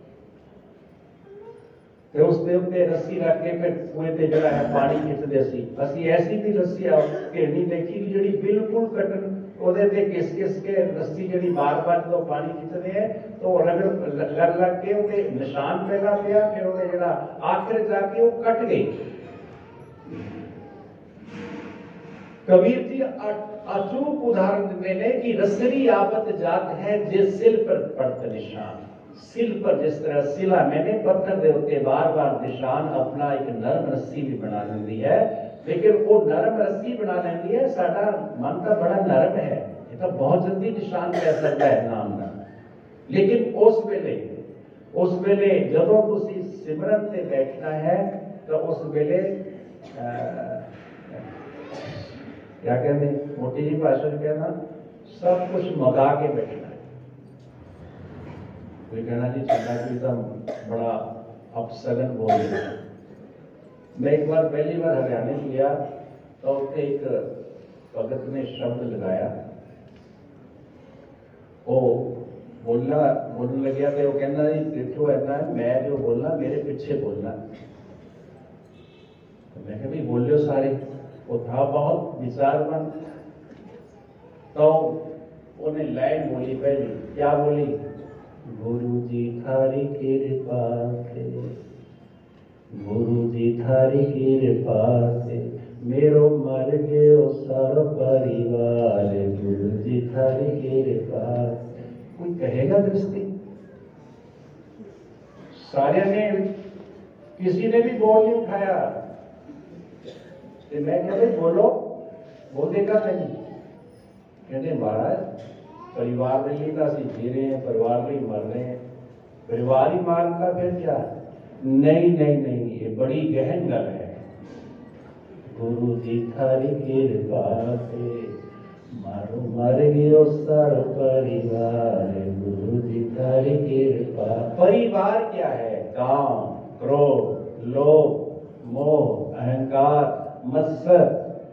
ਤੇ ਉਸ ਦੇ ਉੱਤੇ ਰੱਸੀ ਰੱਖ ਕੇ ਫਿਰ ਕੂਏ ਤੇ ਜਿਹੜਾ ਹੈ ਪਾਣੀ ਖਿੱਚਦੇ ਸੀ। ਅਸੀਂ ਐਸੀ ਵੀ ਰੱਸੀ ਆ ਘੇਰਨੀ ਦੇਖੀ ਵੀ ਜਿਹੜੀ ਬਿਲਕੁਲ ਕਟਨ ਉਹਦੇ ਤੇ ਕਿਸ ਕਿਸ ਕੇ ਰੱਸੀ ਜਿਹੜੀ ਬਾਰ-ਬਾਰ ਜਦੋਂ ਪਾਣੀ ਖਿੱਚਦੇ ਹੈ ਤਾਂ ਰਗੜ ਲੱਗ ਲੱਗ ਕੇ ਉਹਦੇ ਨਿਸ਼ਾਨ ਪੈਦਾ ਪਿਆ, ਫਿਰ ਉਹਦੇ ਜਿਹੜਾ ਆਖਿਰ ਜਾ ਕੇ ਉਹ ਕੱਟ ਗਈ। कबीर जी अचूक उदाहरण देते हैं कि रसरी आफत जात है जिस सिल पर पड़त निशान। सिल पर जिस तरह सिला मैंने पत्थर दे उत्ते बार बार निशान अपना एक नरम रस्सी भी बना लेती है, लेकिन वो नरम रस्सी बना लेती है, साडा मन तो बड़ा नरम है, ये तो बहुत जल्दी निशान पै सकता है नाम का। लेकिन उस वेले उस वेले जदों तुसी सिमरन ते बैठना है तो उस वेले क्या कहते मोटी जी भाषा में कहना सब कुछ मगा के बैठना है। कोई कहना जी चंदा जी तो बड़ा अपसगन बोल रहे हैं। मैं एक बार पहली बार हरियाणा गया तो उसने एक भगत ने शब्द लगाया, वो बोलना बोलने लग गया तो वो कहना जी देखो ऐसा है मैं जो बोलना मेरे पीछे बोलना। तो मैं कहा भी बोलियो सारे, वो था बहुत विचारवान। तो उन्हें लाइन बोली पहली, क्या बोली? गुरु जी थारी कृपा से, गुरु जी थारी कृपा से मेरो मर गयो सारा परिवार, गुरु जी थारी कृपा। कोई कहेगा दृष्टि? सारे ने, किसी ने भी बोल नहीं उठाया। मैं कहते बोलो, बोलेगा नहीं। कहते महाराज परिवार के लिए तो असं जी रहे हैं, परिवार में मर रहे हैं, परिवार ही मारता फिर क्या? नहीं नहीं नहीं, ये बड़ी गहन गल है। गुरु जी थारी कृपा से मारो मर गयो सारा परिवार, गुरु जी थारी कृपा। परिवार क्या है? काम, क्रोध, लोभ, मोह, अहंकार, मत्सर,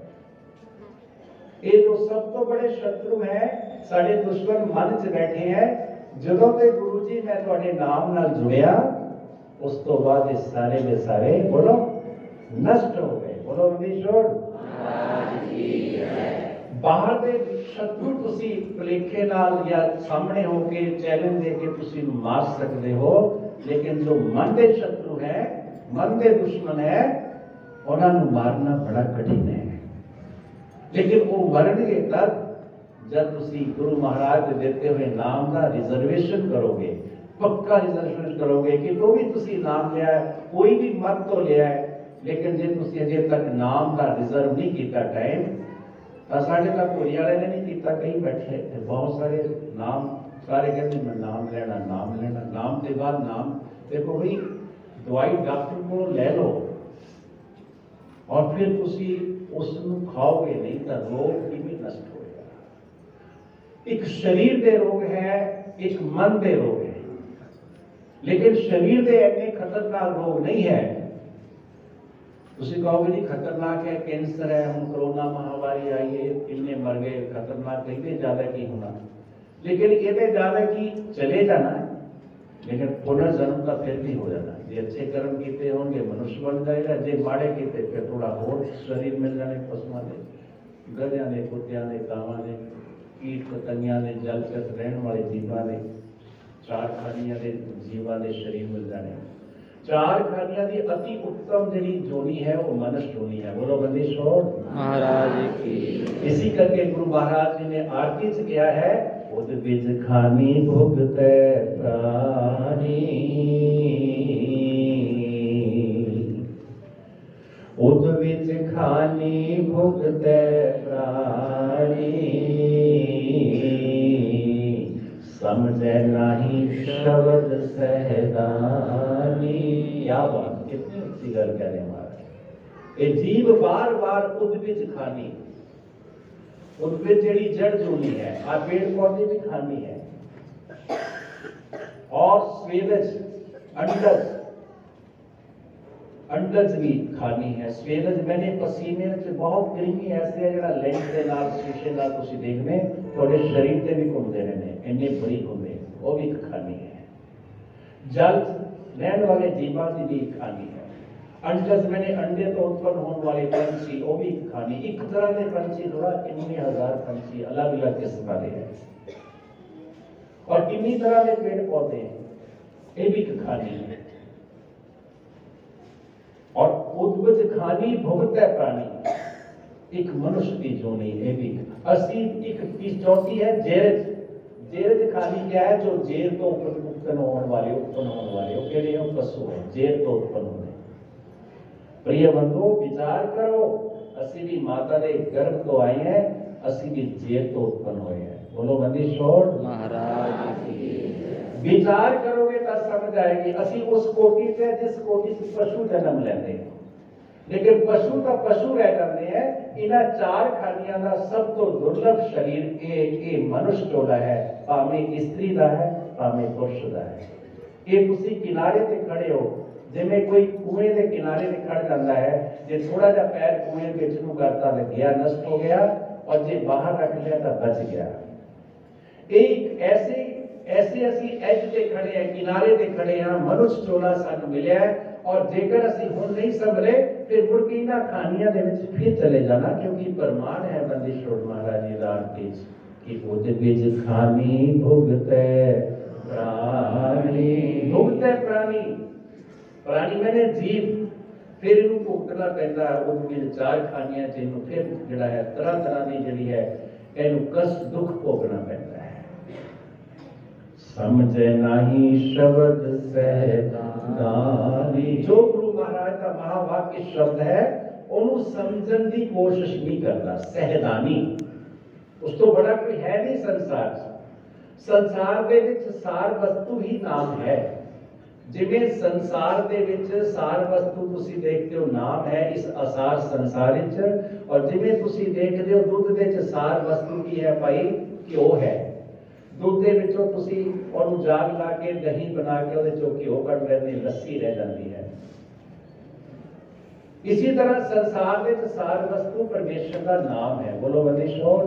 ये जो सब तो बड़े शत्रु हैं, साढ़े दुश्मन मन च बैठे हैं। जदों ते गुरु जी मैं तुहाडे नाम नाल जुड़िया, उस तो बाद ये सारे के सारे बोलो नष्ट हो गए। बोलो रमेश्वर बाहर दे शत्रु तुसी भुलेखे नाल या सामने होके चैलेंज देके तुसी मार सकते हो, लेकिन जो मन के शत्रु है, मन के दुश्मन है, उन्होंने मारना बड़ा कठिन है। लेकिन वो मरनगे तब जब तुसी गुरु महाराज के देते हुए नाम का रिजर्वेशन करोगे, पक्का रिजर्वेशन करोगे कि तो भी तुसी नाम लिया है, कोई भी मत तो लिया है, लेकिन जे तुसी अजे तक नाम का रिजर्व नहीं किया टाइम, साढ़े तक कोई वाले ने नहीं किया, कहीं बैठे थे बहुत सारे नाम, सारे कहते मैं नाम लेना नाम लेना, नाम के बाद नाम। देखो भाई दवाई डॉक्टर को ले लो और फिर तुसी उसनू खाओगे नहीं तो रोग भी नष्ट होगा। एक शरीर के रोग है, एक मन के रोग है, लेकिन शरीर के इतने खतरनाक रोग नहीं है। तुसी कहोगे जी खतरनाक है, कैंसर है, हम कोरोना महामारी आई है, कितने मर गए, खतरनाक कहीं ज्यादा की होना, लेकिन ये ज्यादा की चले जाना है, लेकिन पुनर्जन्म का फिर भी हो जाना। जे अच्छे कर्म किए होंगे मनुष्य बन जाएगा, जे माड़े किए फिर थोड़ा और शरीर मिल जाने पशुओं ने, गधिया ने, कुत्तियां ने, कावां ने, कीट पतंगियां ने, जल च रहने वाले जीवां ने, चार खानियां के जीवां के शरीर मिल जाने। चार खानियां की अति उत्तम जी जोनी है वो मनुष्य जोनी है। बोलो बंदीश्वर महाराज की। इसी करके गुरु महाराज जी ने आरती च किया है, उद बिज खानी भुगते प्राणी, उद बिज खानी भुगते प्राणी, समझे नहीं शब्द सहदानी। क्या बात, कितनी अच्छी गल कह रहे हमारे। ये जीव बार बार उद्भिज खानी, उद्भिज जड़ी जड़ जोनी है, आ पेड़ पौधे भी खानी है, और स्वेदज अंडज अंडज भी खानी है, स्वेदज मैंने पसीने च बहुत क्रीमी ऐसे है जो लेंस के नाल शीशे नाल तुसी देखने थोड़े शरीर से भी घूमते रहने इन्ने बरीक होंगे, वो भी खानी है। जल रहने वाले जीवा की भी खानी है। अंडज मैंने अंडे तो उत्पन्न होने वाले पंछी वो भी खानी। एक तरह के पंछी थोड़ा कितने हजार पंछी अलग अलग किस्म वाले हैं और कितनी तरह के पेड़ पौधे हैं, ये भी खानी है। और उद्भुज खानी भुगत है प्राणी, एक मनुष्य की जो नहीं है भी असी एक तीस चौथी है जेरज। जेरज खानी क्या है? जो जेर तो उत्पन्न होने वाले उत्पन्न होने वाले वो कह रहे हो पशु है, जेर तो उत्पन्न होने। प्रिय बंधु विचार करो, असी भी माता के गर्भ तो आए हैं, असी भी जेर तो उत्पन्न हुए हैं। बोलो बंदीशोर महाराज की। विचार करोगे तो समझ आएगी असी उस कोटि से जिस कोटि से पशु जन्म लेते हैं, लेकिन पशु तो पशु रह जाते हैं। इन्ह चार खानियां का सब तो दुर्लभ शरीर ए, ए मनुष्य जोड़ा है, भावे स्त्री का है भावे पुरुष का है। ये तुसी किनारे से खड़े हो, जिमें कोई कुएं के किनारे से खड़ जाता है, जो थोड़ा जा पैर कुएं बिच नूं करता तो गया नष्ट हो गया, और जो बाहर रख लिया तो बच गया। एक ऐसे ऐसे असी एज ते खड़े हैं, किनारे ते खड़े हैं, मनुष्य चोला सानू मिलिया है। और जेकर असी हुण नहीं संभले फिर मुड़ के इन्हां खानियां दे विच फिर चले जाना, क्योंकि प्रमाण है बंदीशोर महाराज जी दा तेज कि उद बिज खानी भुगतै प्राणी। भुगतै प्राणी, प्राणी मैंने जीव, फिर इनू भुगतना पैंदा। उद बिज चार खानियां जिन्नू फिर जिहड़ा है तरह तरह की जिहड़ी है इनू कष्ट दुख भोगना पैंदा है। समझे नहीं शब्द सहदानी, जो गुरु महाराज का महावाक्य शब्द है उन्होंने समझन की कोशिश नहीं करता। सहदानी उस तो बड़ा कोई है नहीं संसार। संसार दे विच सार वस्तु ही नाम है। जिवें संसार दे विच सार वस्तु तुसी देखते हो नाम है इस असार संसार विच, और जिवें तुसी देखते हो दुध दे विच सार वस्तु की है भाई घ्यो है। दुध के विचों तुसी और जाग ला के दही बना के उहदे चों घ्यो कढ लैंदे, लस्सी रह जाती है। इसी तरह संसार में सार वस्तु परमेश्वर का नाम है। बोलो बंदीशोर।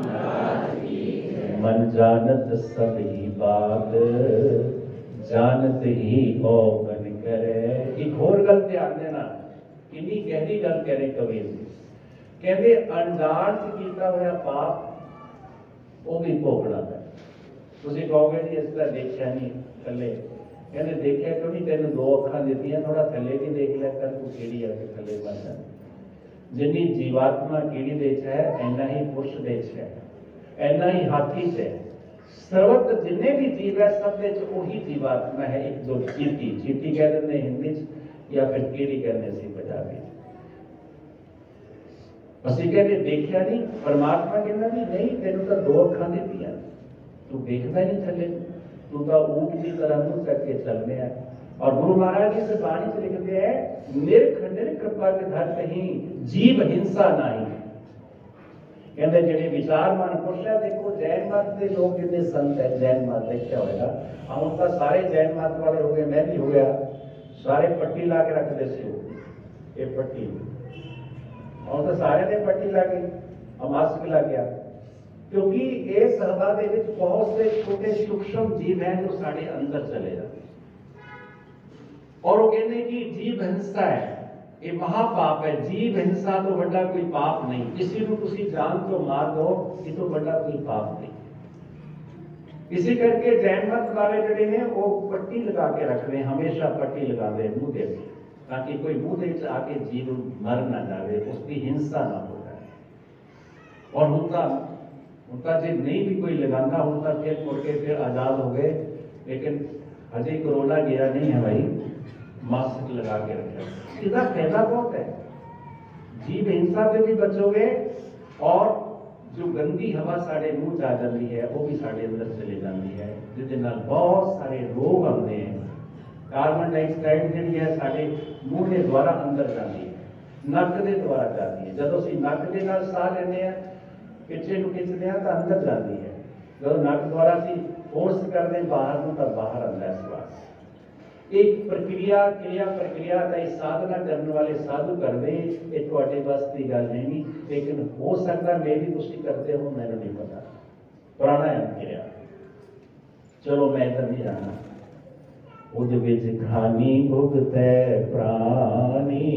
मन जानत सब ही बात, जानत ही ओ बन करे। एक होर गल ध्यान देना, कितनी गहरी गल कह रहे कबीर जी। कहते अनजान च कीता होया पाप वो भी भोगना है। तुसी कहोगे जी इस तरह देखा नहीं थले, कहते देखा क्यों नहीं? तेन दो अखा दी, थोड़ा थले भी देख लिया कर, तू कीड़ी आके थले बन जा। जिन्नी जीवात्मा कीड़ी देच है ऐना ही पुरुष देच है, ऐना ही हाथी से सर्वत्र जिन्ने भी जीव है सब वही जीवात्मा है। एक जो चीटी, चीटी कह देते हिंदी या फिर कीड़ी कहने से पंजाबी। असि कहते देखा नहीं, परमात्मा कहना भी नहीं तेन तो दो अखा दी, तू देखता नहीं थले, तू तो ऊंट की तरह मुंह करके चलने है। और गुरु महाराज जी से बाणी से लिखते हैं निर्ख निर्कृपा के धर कहीं जीव हिंसा नहीं। कहते जिहड़े विचारमान पुरुष है, देखो जैन मत के लोग जितने संत है, जैन मत देखा होगा, हम तो सारे जैन मत वाले हो गए, मैं भी हो गया, सारे पट्टी ला के रखते से ये पट्टी, और तो सारे ने पट्टी ला गई, मास्क लग गया, क्योंकि इस हवा दे विच बहुत से छोटे सूक्ष्म जीव हैं जो साढ़े अंदर चले जाते, और वो कहते कि जीव हिंसा है, ये महापाप है। जीव हिंसा तो बड़ा कोई पाप नहीं, किसी को तुसी जान तो मार दो, ये तो बड़ा कोई पाप नहीं। इसी करके जैन मत वाले जड़े ने वो पट्टी लगा के रख रहे, हमेशा पट्टी लगा दे मुंह दे, ताकि कोई मुंह दे आके जीव मर ना जाए, उसकी हिंसा ना हो जाए। और उनका उनका जो नहीं भी कोई लगाना होता फिर मुड़ के फिर आजाद हो गए, लेकिन अजय कोरोना गया नहीं है भाई, मास्क लगा के रखा। इसका फायदा बहुत है, जीव हिंसा से भी बचोगे और जो गंदी हवा साढ़े मुंह जा जाती है वो भी साढ़े अंदर चले जाती है, जिसके नाल बहुत सारे रोग आते हैं। कार्बन डाइऑक्साइड जी है साढ़े मुंह के द्वारा अंदर जाती है, नक के द्वारा जाती है। जब असीं नक के नाल साह लेने हैं, पिछे नूं खिंचते हैं तो अंदर जाती है, जब नक द्वारा असीं फोर्स करते हैं बाहर नूं तो बाहर आंदा है श्वास। एक प्रक्रिया क्रिया प्रक्रिया का साधना करने वाले साधु कर दे ये थोड़े बस की गल नहीं, लेकिन हो सकता मे भी तुम करते हो, मैंने नहीं पता। प्राणायाम क्रिया चलो मैं इधर नहीं जाना। उद विच खानी भुगतै प्राणी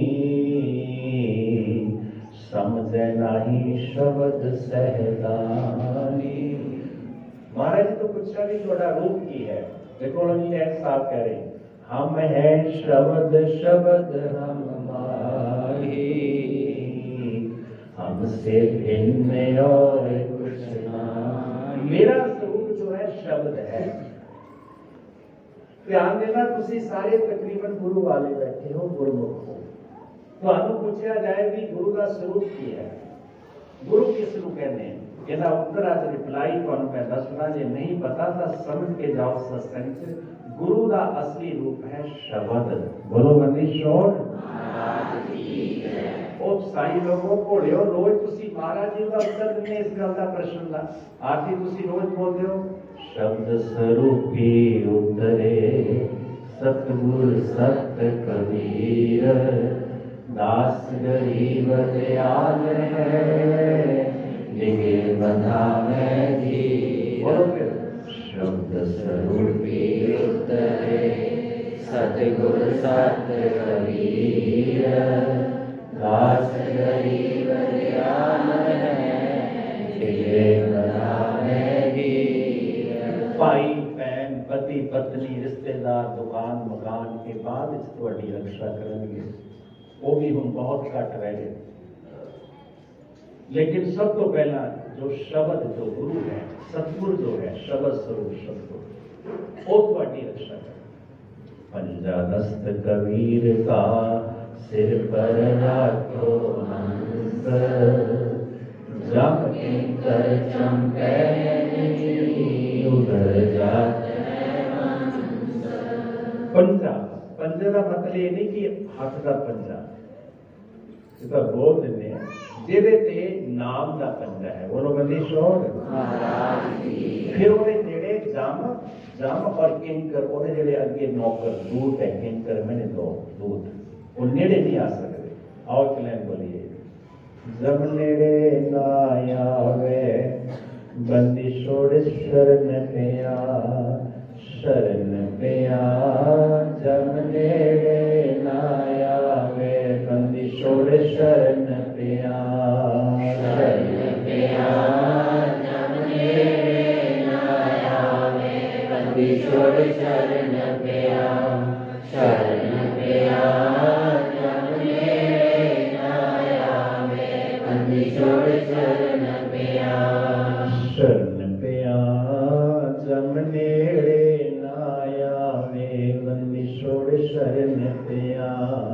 समझे नाही शब्द सहदानी। महाराज जी तो पूछा भी थोड़ा रूप की है। देखो साहब कह रहे हम है शब्द शब्द हम माही, हमसे भिन्न और कुछ नहीं। मेरा स्वरूप जो है शब्द है। ध्यान देना तुसी सारे तकरीबन गुरु वाले बैठे हो, गुरुमुख हो। तो पूछा जाए भी गुरु का स्वरूप की है, गुरु किस नूं कहते हैं, ਇਹਦਾ उत्तर आज रिप्लाई ਤੁਹਾਨੂੰ मैं दसना, जे नहीं पता तो समझ के जाओ सत्संग। गुरु का असली रूप है शब्द। बोलो बंदी शोर ओ साई लोगों भोलियो, रोज तुसी महाराज जी का उत्तर दिंदे इस गल का प्रश्न का। आरती तुसी रोज बोलते हो शब्द स्वरूपी उतरे सतगुर सत कबीर, दास गरीब दयाल है दिगे बंधा में जी। बोलो फिर शब्द स्वरूपी उतरे सतगुर सत कबीर, दास गरीब दयाल है दिगे बंधा में जी। भाई बहन पति पत्नी रिश्तेदार दुकान मकान के बाद थोड़ी रक्षा करेंगे, वो भी हम बहुत घट रह गए। लेकिन सब तो पहला जो शब्द जो गुरु है सतगुरु जो है शब्द स्वरूप शब्द वो थोड़ी रक्षा करे। पंजा दस्त कबीर का सिर पर राखो हंस, जब कर चमके उधर जाते पंजा। पंजे का मतलब ये नहीं कि हाथ का पंजा, तो बोल देते हैं जेदे ते नाम का पंजा है। बोलो बंदी शोर। फिर वो जेड़े जम जम और किंकर ओदे जेड़े अगे नौकर दूत है, किंकर मैंने दो दूत वो नेड़े नहीं आ सकते। आओ चलें बोलिए जब नेड़े ना आवे बंदी छोड़ शरण पिया, शरण पिया जब नेड़े ना आवे बंदी छोड़ शरण पिया, शरण पिया जब नेड़े ना आवे बंदी छोड़ शरण पिया, शरण पिया जब नेड़े ना आवे बंदी छोड़ शरण पिया, शरण पिया जब नेड़े ना आवे बंदी छोड़ शरण पिया,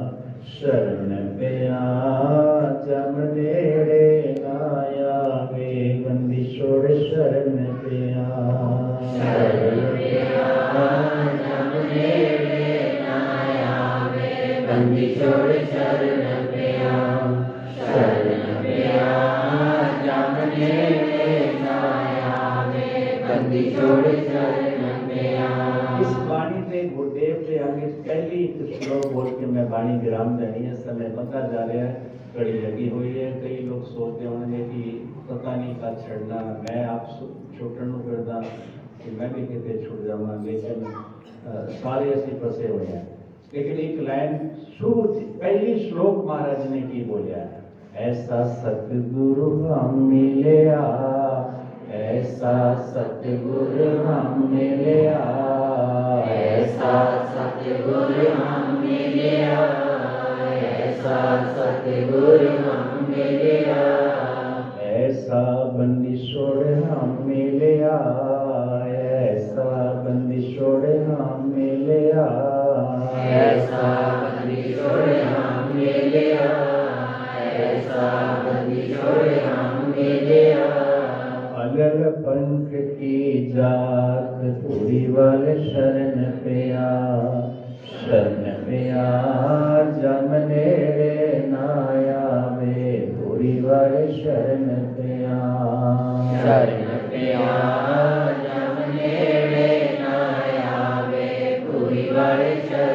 शरण पिया जब नेड़े ना आवे बंदी छोड़ शरण पिया, शरण पिया जब नेड़े ना आवे बंदी छोड़ शरण पिया, शरण पिया जब नेड़े ना आवे बंदी छोड़ शरण पिया। इस बाणी से गुरुदेव से आगे पहली श्लोक बोल के मैं बाणी विराम देनी है। समय बनता जा रहा है, घड़ी लगी हुई है। कई लोग सोचते होंगे कि पता नहीं कल छड़ना, मैं आप छुट्टन करदा कि मैं भी कितने छुट जाऊंगा, लेकिन सारे असी फसे हुए हैं। लेकिन एक लाइन शुरू पहली श्लोक महाराज ने की बोलिया है, ऐसा सतगुरु हम मिलया, ऐसा सतगुरु हम मिलया, ऐसा सतगुरु हम मिलया, ऐसा सतगुरु हम मिलया, ऐसा बंदी छोड़ हम मिलया, ऐसा बंदी छोड़ हम मिलया, ऐसा बंदी छोड़ हम मिलया, ऐसा बंदी छोड़ हम मिलया। अगल पंख की जात पूरी वाल शरण पिया, शरण पिया जम नेड़े ना आवे पूरी वाल शरण पिया, शरण पिया जम नेड़े ना आवे पूरी वाल शरण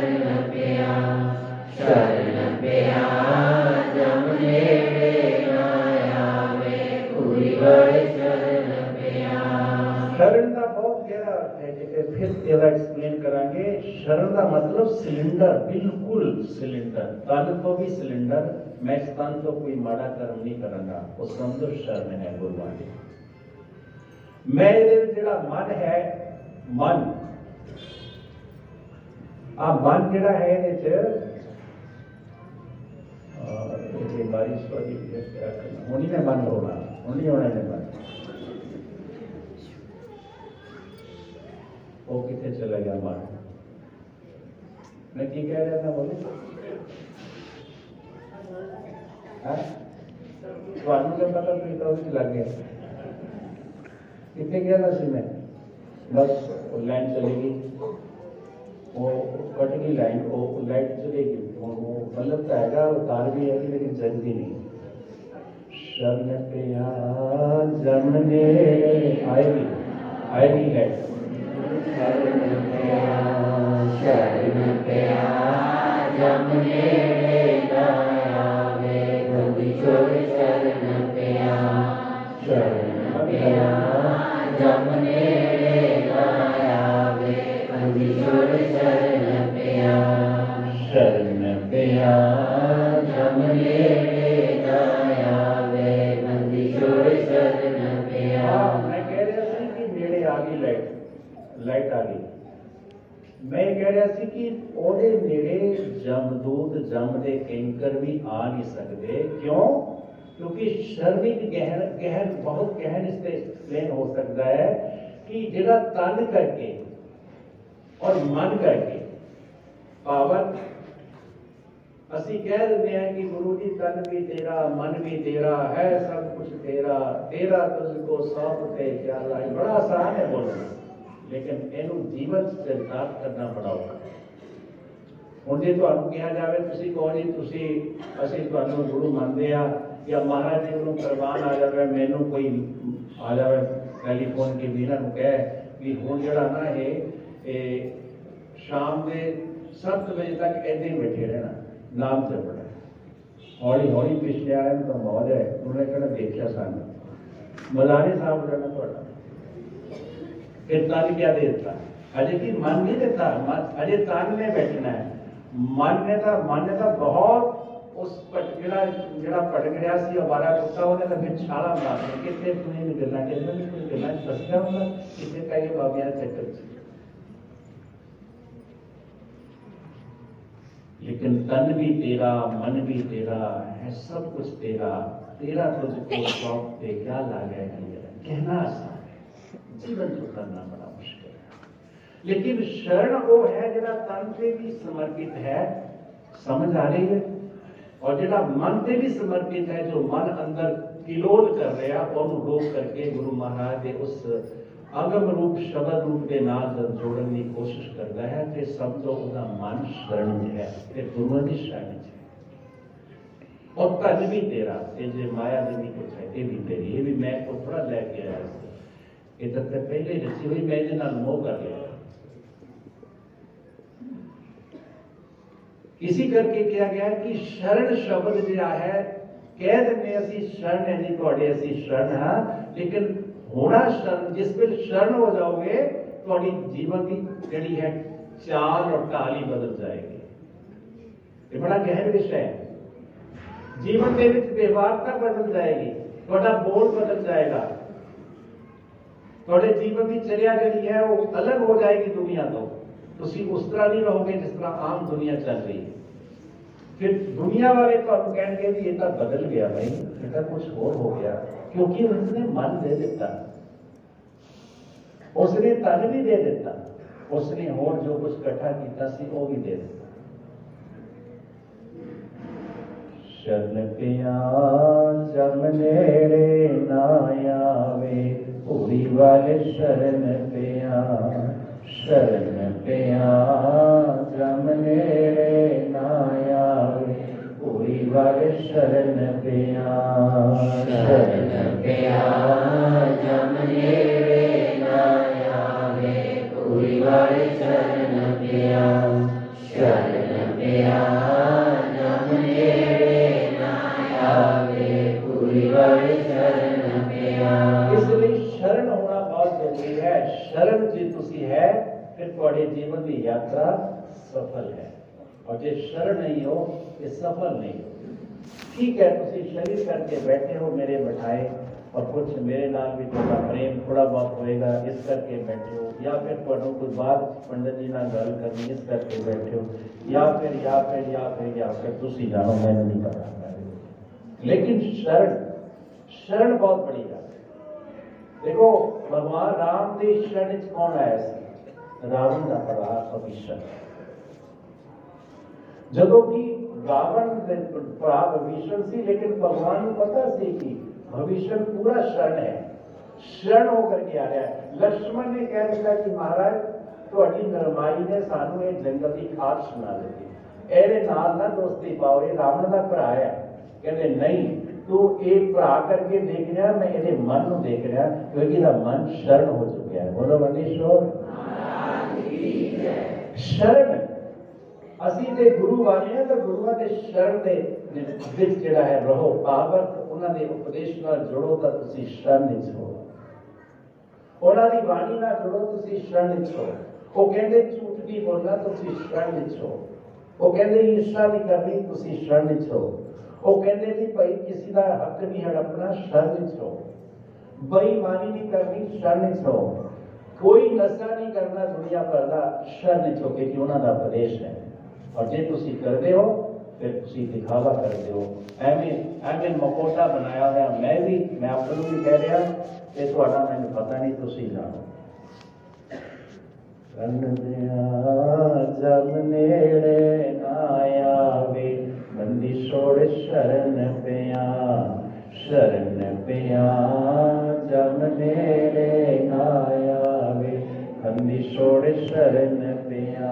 अर्थ है कि फिर ਇਹਦਾ ਐਕਸਪਲੇਨ ਕਰਾਂਗੇ। ਸ਼ਰਨ ਦਾ ਮਤਲਬ ਸਿਲੰਡਰ, ਬਿਲਕੁਲ ਸਿਲੰਡਰ, ਤਨ ਤੋਂ ਵੀ ਸਿਲੰਡਰ। ਮੈਂ ਇਸ ਤਨ ਤੋਂ ਕੋਈ ਮਾੜਾ ਕਰਮ ਨਹੀਂ ਕਰਾਂਗਾ, ਉਹ ਸਮਝੋ ਸ਼ਰਨ ਹੈ ਗੁਰੂਆਂ ਦੀ। ਮੈਂ ਇਹਦੇ ਵਿੱਚ ਜਿਹੜਾ ਮਨ ਹੈ, ਮਨ ਆ ਮਨ ਜਿਹੜਾ ਹੈ ਇਹਦੇ ਚ बारिश होनी ने बंद होना, होनी होना ने बंद। वो कितने चला गया मन? मैं की कह रहा था बोले स्वामी का पता पीता लग गया। कितने गया था सी मैं बस लाइन चलेगी, वो कट गई लाइन, वो लाइट चलेगी, वो बल्ब तो हैगा, तार भी है लेकिन जगती नहीं। शरण पे जमने आएगी, आएगी लाइट। शरण पे शरण पे जमने आवे गोविंद शरण पे शरण पे जमने आवे गोविंद शरण पे शरण पे जमने आवे गोविंद शरण पे। मैं कह रहा सी कि नेड़े आ गई लाइट, लाइट आ गई। मैं कह रहा सी कि ओदे नेड़े जमदूत जमदे किंकर भी आ नहीं सकते। क्यों? क्योंकि शारीरिक गहन गहन बहुत गहन इससे एक्सप्लेन हो सकता है कि जिहड़ा तन करके और मन करके पावन असी कह देते हैं कि गुरु जी तन भी तेरा मन भी तेरा है, सब कुछ तेरा, तेरा तुझको सौंपते क्या लाई। बड़ा आसान है बोलना, लेकिन इनू जीवन चरितार्थ करना बड़ा औखा है। हुण जे तुहानूं कहा जाए तुसीं कहो जी तुसीं असीं तुहानूं गुरु मनदे आ, या महाराज जी को करवान आ जाए, मैनू कोई आ जाए टैलीफोन के बिना कह भी हुण जिहड़ा ना ये शाम के सत्त बजे तक ऐसे ही बैठे रहना, नाम जपना। हौली हौली पिछले आए तो मौज है, उन्होंने कहना देखा सन मजारे साहब रहना थोड़ा फिर तन क्या देता, अजय की मन नहीं देता, अजय तन ने बैठना है। मन ने तो मन ने तो बहुत उस पटकड़ा जरा पटक रहा सी अवारा कुत्ता, उन्हें तो फिर छाला मार दिया कितने तुम्हें गल्ला कहते हैं कुछ गल्ला दसदा होगा कितने का ये बाबिया चक्कर च। लेकिन तन भी तेरा, मन भी तेरा है, सब कुछ तेरा, तेरा तुझको सौंपते क्या लागे कहना आसान है, जीवन को करना बड़ा मुश्किल है। लेकिन शरण वो है जरा तन से भी समर्पित है, समझ आ रही है, और जरा मन से भी समर्पित है, जो मन अंदर किलोल कर रहा और रोक करके गुरु महाराज के उस अगम रूप शब्द रूप के नाल जोड़ने की कोशिश करता है। तो समझो उसका मन शरण है, गुरुओं की शरण है। और तन भी तेरा, जे माया भी कुछ है, ये भी तेरी, ये भी मैं को थोड़ा लेके आया, ये तक तो पहले रची हुई मैं ये नाल मोह कर लिया। इसी करके किया गया कि शरण शब्द जो है कह दें असी शरण है जी थोड़े, असी शरण हाँ, लेकिन होना शरण जिस पर शरण हो जाओगे थोड़ी जीवन की जड़ी है चाल और टाल ही बदल जाएगी। ये बड़ा गहन विषय है। जीवन के विच व्यवहारता बदल जाएगी, थोड़ा बोल बदल जाएगा, थोड़े जीवन की चर्या जड़ी है वो अलग हो जाएगी दुनिया तो। तुसी उस तरह नहीं रहोगे जिस तरह आम दुनिया चल रही है। फिर दुनिया वाले तो हम कहेंगे कि ये तो बदल गया भाई, ये तो कुछ और हो गया, क्योंकि उसने मन दे देता, उसने तन भी दे देता, उसने और जो कुछ इकट्ठा किया सी वो भी दे देता। शरण पिया जम नेड़े ना आवे, पूरी वाले शरण पिया, शरण पिया जम नेड़े ना आवे, पूरी वाले शरण पिया, शरण पिया जम नेड़े ना आवे, पूरी वाले शरण पिया, शरण पिया जम नेड़े ना आवे, पूरी वाले शरण पिया। इसलिए शरण होना बहुत जरूरी है। शरण जे तुसी है फिर तुहाडे जीवन की यात्रा सफल है, और जे शरण नहीं हो ये सफल नहीं हो। ठीक है, तुसी शरीर करके बैठे हो मेरे बिठाए, और कुछ मेरे नाल भी थोड़ा प्रेम थोड़ा बहुत होएगा इस करके बैठे हो, या फिर तुहानू कोई बात पंडित जी नाल गल करनी इस करके बैठे हो, या फिर या फिर या फिर या फिर तुसी जानो मैंने नहीं पता। लेकिन शरण शरण बहुत बड़ी गल है। देखो भगवान राम के शरण च कौन आया सी? रावण का भरा विभीषण। जदों कि रावण भरा विभीषण सी, लेकिन भगवान को पता सी कि विभीषण पूरा शरण है, शरण होकर के आ रहा है। लक्ष्मण ने कह दिया कि महाराज तुहाडी नरमाई ने सानू ये जंगल की खाद सुना दी, एरे नाल ना दोस्ती पाओ, ये रावण का भरा है। कहते नहीं, तू एक भरा करके देख रहा, मैं ये मन को देख रहा, क्योंकि इसका मन शरण हो चुका है। बोलो वंदेश्वर। शरण ਅਸੀਂ ਤੇ गुरु वाले हैं, तो गुरुआ के शरण के विच जिहड़ा है रहो, भावत उन्हां दे उपदेश नाल जुड़ो तो तुसीं शरण विच हो, उन्हां दी बाणी नाल जुड़ो तुसीं शरण विच हो। वो कहंदे झूठ नहीं बोलना तुसीं शरण विच हो, वो कहंदे ईर्षा नहीं करनी तुसीं शरण विच हो, वो कहंदे भी भाई किसी का हक नहीं हड़पना शरण विच हो, बेईमानी नहीं करनी शरण विच हो, कोई नशा नहीं करना दुनिया भर का शरण विच हो, क्योंकि उन्हां दा उपदेश है। और जे तुसी करते हो फिर तुसी दिखावा करते हो, एवें एवें मकोटा बनाया हुआ मैं भी मैं आपको भी कह रहा कि तुहाडा मैनूं पता नहीं, तुसी जानो। जब नेड़े ना आवे बंदी छोड़ शरण पिया, शरण पिया जब नेड़े ना आवे बंदी छोड़ शरण पिया,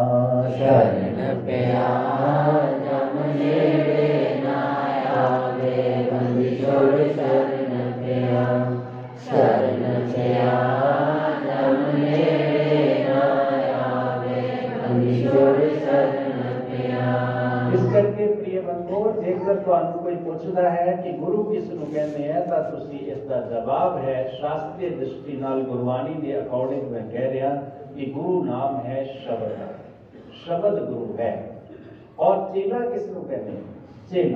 शरण पिया जब नेड़े ना आवे बंदी छोड़ शरण पिया, शरण पिया जब नेड़े ना आवे बंदी छोड़ शरण पिया। इस करके प्रिय बंधो, जेकर तुहानू कोई पुछदा है कि गुरु किस नूं कहंदे हैं, तां तुसी इसका जवाब है शास्त्रीय दृष्टि नाल गुरबाणी के अकॉर्डिंग मैं कह रहा कि गुरु नाम है शब्द, शब्द गुरु है। और चेला किस नूं कहंदे हैं? चेला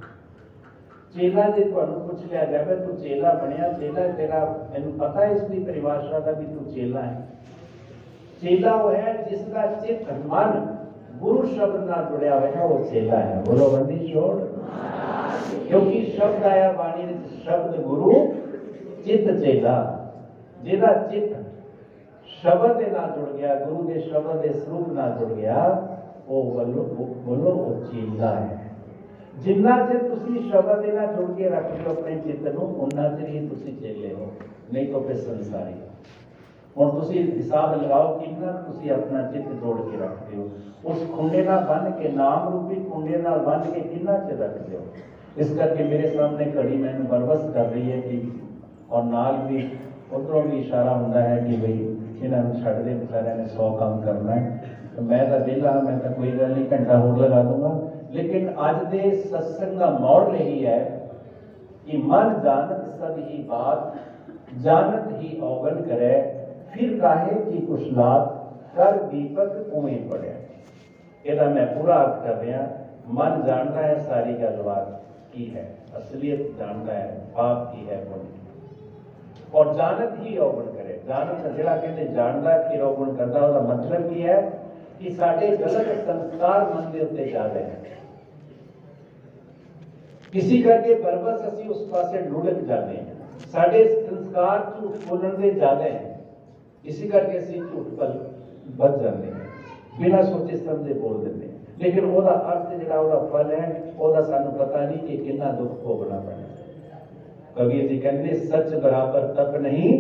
चेला जे तुहानू पुछ लिया जाए तू चेला बनिया, चेला तेरा मैनूं पता है इसकी परिभाषा का भी तू चेला है। चेला वो है जिसका चित्त मन गुरु शब्द नाल जुड़िया होगा, वो चेला है। बोलो बंदी छोड़, क्योंकि शब्द आया बाणी में, शब्द गुरु चित्त चेला, जिहदा चित्त शब्द दे नाल जुड़ गया, गुरु के शब्द के स्वरूप नाल जुड़ गया, वो बोलो बोलो वो चेला है। जिन्ना चिर तुसी शब्द दे नाल जुड़ के रख लो अपने चित्त नूं, उन्ना चिर ही तुसी चेले हो, नहीं तो फिर संसारी। और तुसी हिसाब लगाओ कितना तुसी अपना चित्त जोड़ के रखते हो, उस खुंडे नाल बन के नाम रूपी खुंडे नाल बन के कितना चिर रखते हो। इस करके मेरे सामने घड़ी मैंने बरबस कर रही है कि, और नाल भी उधरों भी इशारा होता है कि भाई इन्होंने छड़ दे, बेचारे ने सौ काम करना है, तो मैं तो वेला, मैं तो कोई गल नहीं, घंटा होर लगा दूंगा। लेकिन अज दे सत्संग का मॉडल यही है कि मन जानत सब ही बात, जानत ही औगन करे, फिर काहे की कुशलात, कर दीपक उमें पड़े। यदा मैं पूरा अर्थ कर रहा, मन जानता है सारी गलबात की है, असलियत जानता है पाप की है पुण्य, और जानत ही औगण करे। जानत जिहड़ा कहते जानता फिर औगण करता, उसका मतलब की है कि साडे गलत संस्कार मन के उत्ते ज्यादा है, किसी करके बरबस असी उस पासे लुढ़क जाते हैं, साडे संस्कार झूठ बोलण दे ज्यादा है, इसी करके असी झूठ पर बच जाते हैं, बिना सोचे समझे बोल देते हैं। लेकिन ओदा अर्थ जिहड़ा ओदा फल है, ओदा सानू पता नहीं कि कितना दुख भोगना पड़े। कबीर जी कहते सच बराबर तप नहीं,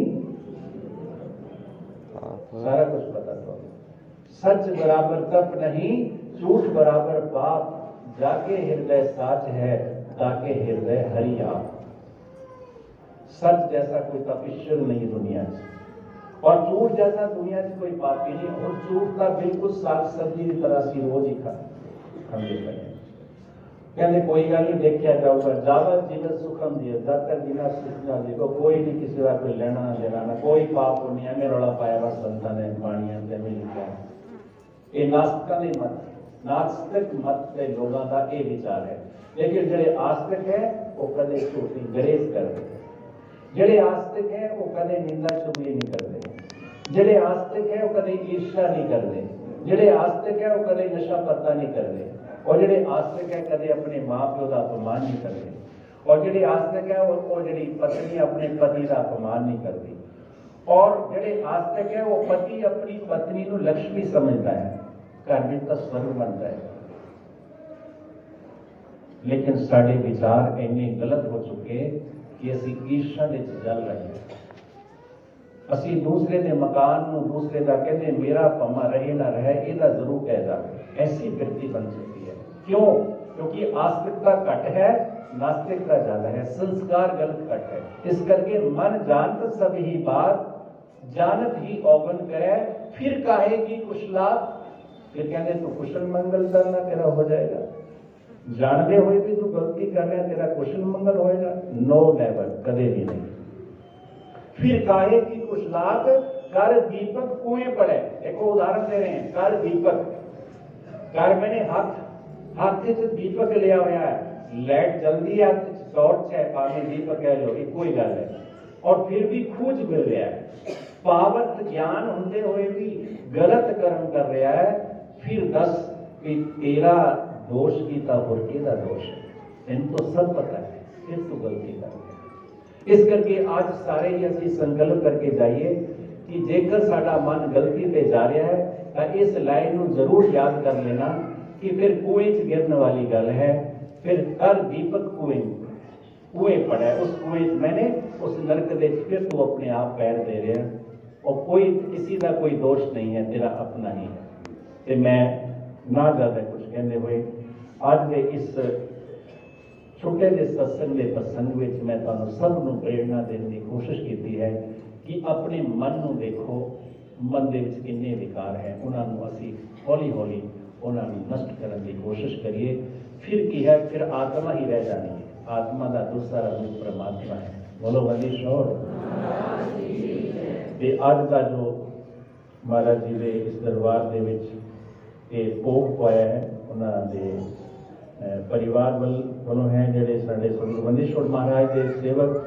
सारा कुछ पता तो, सच बराबर तप नहीं, झूठ बराबर पाप, जाके हृदय साच है, ताके हृदय हरि आप। सच जैसा कोई तपस्वी नहीं दुनिया में, और झूठ जैसा दुनिया में कोई पापी नहीं। और झूठ का बिल्कुल साग सब्जी की तरह सी रोज ही खा खाते हैं। कहते कोई गल नहीं, देखा जाऊगा। ज्यादा जीवन सुखम जी, जब तक जीना सुखना जी को कोई नहीं, किसी का कोई लेना ना देना ना, कोई पाप नहीं है। मैं रौला पाया बस संतां ने बाणियां ते में लिखा। ये नास्तिकां दी मत, नास्तिक मत के लोगों का ये विचार है। लेकिन जेडे आस्तिक है वो कदे झूठी गरेज करते, जेडे आस्तिक है वो कदे निंदा चुगली नहीं करते, जेडे आस्तिक है वो कदे ईर्ष्या नहीं करते, जेडे आस्तिक है वो कदे नशा पत्ता नहीं करते, और जेडे आस्तिक है कदे अपने मां प्यो का अपमान नहीं करते, और जेडे आस्तिक है वो जेडी पत्नी अपने पति का अपमान नहीं करती, और जेडे आस्तिक है वो पति अपनी पत्नी को लक्ष्मी समझता है, घर में तो स्वर्ग बनता है। लेकिन साडे विचार इन्ने गलत हो चुके कि असी ईर्ष्या दे जल रहे हैं। असी दूसरे के मकान में दूसरे का कहते मेरा पमा रहे ना रहे, यदा जरूर कह जाए, ऐसी वृत्ति बन चुकी है। क्यों? क्योंकि आस्तिकता घट है, नास्तिकता ज्यादा है, संस्कार गलत घट है। इस करके मन जानत सब ही बात, जानत ही औगन करे, फिर काहे की कुशलाभ। फिर कहते तू कुशल मंगल करना तेरा हो जाएगा, जानते हुए भी तू गलती कर रहा तेरा कुशल मंगल होएगा? नो नेवर, कदे भी नहीं। फिर काहे की कुशलाभ, कर दीपक कुएं पड़े। एक उदाहरण दे रहे हैं, कर दीपक, कर मैंने हाथ हाथ से दीपक लिया हुआ है, लाइट जल्दी है, टॉर्च है, पानी दीपक कह लो, कोई गल है, और फिर भी खूज मिल रहा है। पावत ज्ञान होते हुए भी गलत कर्म कर रहा है, फिर दस कि तेरा दोष कीता और केदा दोष है, इन तो सब पता है, फिर तो गलती कर रहा। इस करके आज सारे ही असं संकल्प करके जाइए कि जेकर साडा मन गलती पे जा रहा है तो इस लाइन को जरूर याद कर लेना कि फिर कुएं च गिरने वाली गल है। फिर कर दीपक कुएं कुएं पड़ा है, उस कुएं मैंने उस नरक दे फिर तू अपने आप पैर दे रहे हैं, और कोई किसी का कोई दोष नहीं है, तेरा अपना ही है। ते मैं ना ज्यादा कुछ कहते हुए आज के इस छोटे जे सत्संग के प्रसंग में मैं तुहानू सब नू प्रेरणा देने की कोशिश की है कि अपने मन को देखो, मन के किन्ने विकार हैं, उन्होंने असी हौली हौली उन्होंने नष्ट करने की कोशिश करिए। फिर की है, फिर आत्मा ही रह जानी है, आत्मा का दूसरा रूप परमात्मा है। बोलो बंदी शोर। अज का जो महाराज जी के इस दरबार के ये भोग पाया है, उन्होंने परिवार वालों है जोड़े साढ़े बंदीछोड़ महाराज के सेवक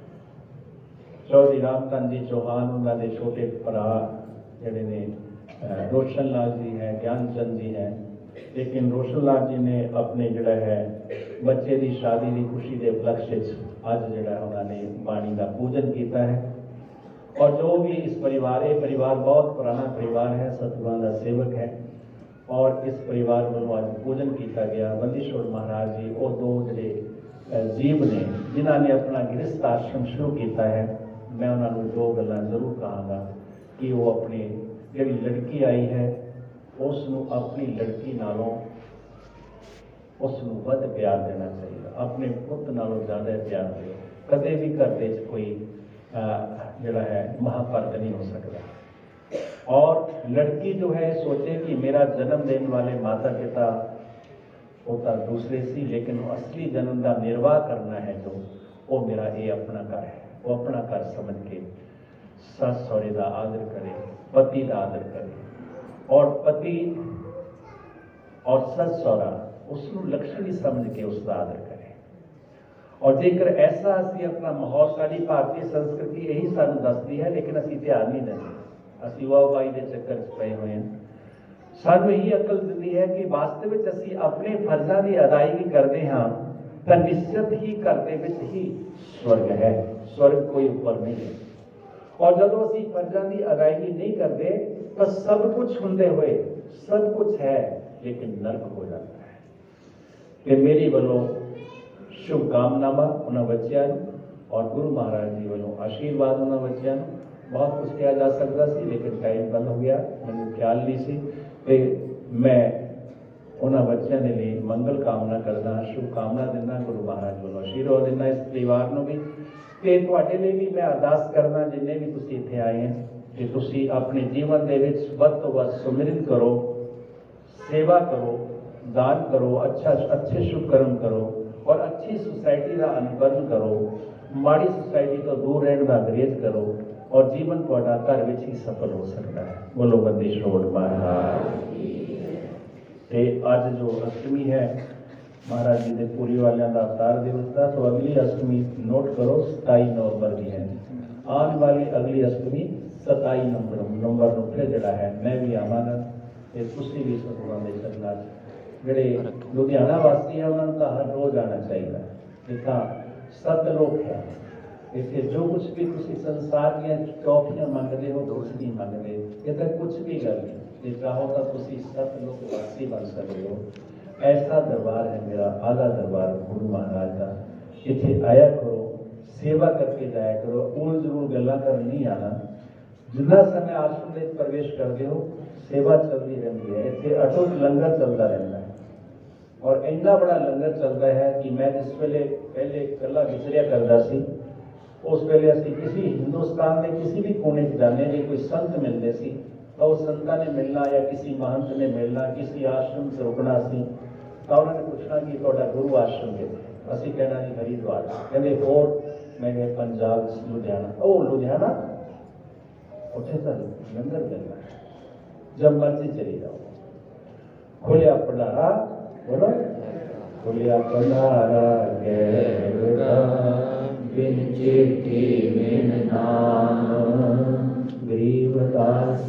चौधरी रामचंद जी चौहान, उन्होंने छोटे भरा जोड़े ने रोशन लाल जी हैं, ज्ञानचंद जी हैं। लेकिन रोशन लाल जी ने अपने जोड़ा है बच्चे की शादी की खुशी के उपलक्ष्य अज जोड़ा उन्होंने बाणी का पूजन किया है। और जो भी इस परिवार, ये परिवार बहुत पुराना परिवार है, सतगुरुओं का सेवक है, और इस परिवार वालों आज पूजन किया गया। बंदीछोड़ महाराज जी वो दो जोड़े जीव ने जिन्होंने अपना गृहस्थ आश्रम शुरू किया है। मैं उन्होंने दो गल्लां जरूर कहांगा कि वो अपनी जिहड़ी लड़की आई है उसनूं अपनी लड़की नालों उसनूं वध प्यार देना चाहिए, अपने पुत नालों ज़्यादा प्यार दे। कदे भी घर दे कोई जिहड़ा है महाभारत नहीं हो सकता। और लड़की जो है सोचे कि मेरा जन्म देने वाले माता पिता होता दूसरे सी, लेकिन असली जन्म का निर्वाह करना है जो वो मेरा ये अपना घर है, वो अपना घर समझ के सस सौरे का आदर करे, पति का आदर करे, और पति और सस सौरा उसनू लक्ष्मी समझ के उसका आदर करे। और जेकर ऐसा असी अपना माहौल, साड़ी भारतीय संस्कृति यही सानू दसदी है, लेकिन असी ध्यान नहीं देते, असी वाहवाही के चक्कर च पए हुए हैं। सानू यही अकल दिंदी है कि वास्तव में असी अपने फर्जा की अदायगी करते हाँ तो निश्चित ही घर दे विच ही स्वर्ग है, स्वर्ग कोई ऊपर नहीं है। और जब असी फर्जा की अदायगी नहीं करते तो सब कुछ होंदे हुए सब कुछ है लेकिन नरक हो जाता है। तो मेरी वालों शुभकामनावां उन्होंने बच्चों और गुरु महाराज जी वालों आशीर्वाद उन्होंने बच्चों। बहुत कुछ कहा जा सकता सी, लेकिन टाइम बंद हो गया, मैंने ख्याल नहीं सी। तो मैं उन्होंने बच्चों के लिए मंगल कामना करदा, शुभकामना दिना, गुरु महाराज वालों आशीर्वाद दिना इस परिवार को भी। तो तुहाडे लिए भी मैं अरदास करना, जिन्हें भी तुसीं इत्थे आए हैं कि तुसीं अपने जीवन दे विच वध तों वध सुमिरन करो, सेवा करो, दान करो, अच्छा अच्छे शुभ कर्म करो और अच्छी सोसाइटी का अनुकरण करो, माड़ी सोसाइटी तो दूर रहने का अंग्रेज करो और जीवन थोड़ा घर में ही सफल हो सकता है। बोलो बंदी छोड़ महाराज। अज जो अष्टमी है महाराज जी के पूरी वाले का अवतार दिवस का, तो अगली अष्टमी नोट करो सताई नवंबर की है। आने वाली अगली अष्टमी सताई नवंबर नवंबर को फिर जड़ा है मैं भी आवागा। तुम भी सतगुरां दे चरणा जोड़े लुधियाना वासी है उन्होंने तो हर रोज आना चाहिए। इतना सतलोक है, इतने जो कुछ भी तुम संसार दियां टॉफियां मंगते हो कुछ नहीं मंगते, ये तो कुछ भी गल नहीं। जे चाहो तो तुम सतलोक वासी बन सकते हो। ऐसा दरबार है मेरा आला दरबार गुरु महाराज का। इतने आया करो, सेवा करके जाया करो, उल जरूर गल्ला कर नहीं आना। जितना समय आश्रम में प्रवेश करते हो सेवा चलती रहती है, इतने अटूट लंगर चलता रहता है और इन्ना बड़ा लंगर चलता है कि मैं जिस वेले पहले कला विचरिया करता सी उस वेले असी किसी हिंदुस्तान में किसी भी कोने जाने में कोई संत मिलते सी तो उस संता ने मिलना या किसी महंत ने मिलना, किसी आश्रम से रुकना सी तो उन्होंने पूछना कि थोड़ा गुरु आश्रम के असी कहना जी हरिद्वार, कहते और मैं गए पंजाब लुधियाना, ओ लुधियाना उठे तो लंगर मिलना है, जब मर्जी चली जाओ। खुलिया भंडारा, बोलो खुलिया भंडारा गैरदा बिन चिट्ठी बिन नाम गरीब दास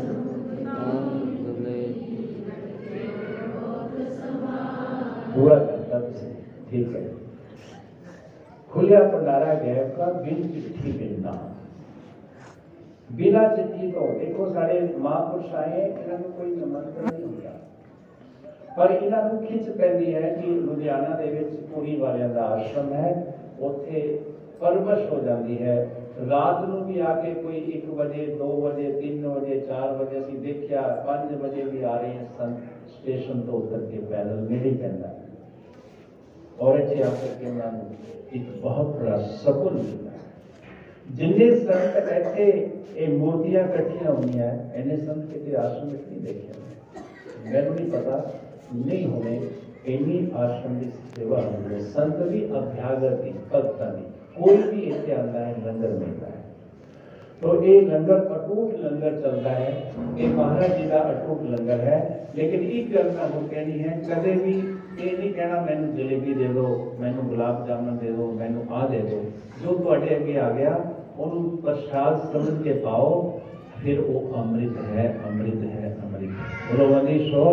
पूरा करता। ठीक है, खुलिया भंडारा गैब का बिन चिट्ठी बिन नाम। बिना चिट्ठी तो देखो सारे महापुरुष आए इन्होंने कोई निमंत्रण नहीं होता, पर इन्होंने खिंच पैंदी है कि लुधियाना दे विच पूरी वालियां दा आश्रम है, उत्थे परवश हो जाती है। रात को भी आके कोई एक बजे दो बजे तीन बजे चार बजे असी देखिया पांच बजे भी आ रहे हैं संत स्टेशन तो उतर के पैदल नहीं पैंदा और इतने आकर के उन्होंने एक बहुत बड़ा सकून मिलता है। जिन्ने संत बैठे ये मूर्तियां कट्ठिया हुई हैं इन्हें संत कितने आश्रम में नहीं देखे, मैनू नहीं पता नहीं होने इन्नी आश्रम की सेवा होती। संत भी अभ्यागत की भक्ता की कोई भी इतने आता है लंगर मिलता है, तो ये लंगर अटूट लंगर चलता है, ये महाराज जी का अटूट लंगर है। लेकिन एक गल मैं हो कहनी है, कदे भी ये नहीं कहना मैनू जलेबी दे दो, मैनू गुलाब जामुन दे दो, मैनू आ दे दो। जो तुहाडे अगे आ गया उन्होंने प्रसाद समझ के पाओ, फिर वो अमृत है अमृत है अमृत है। बोलो वंदी छोड़।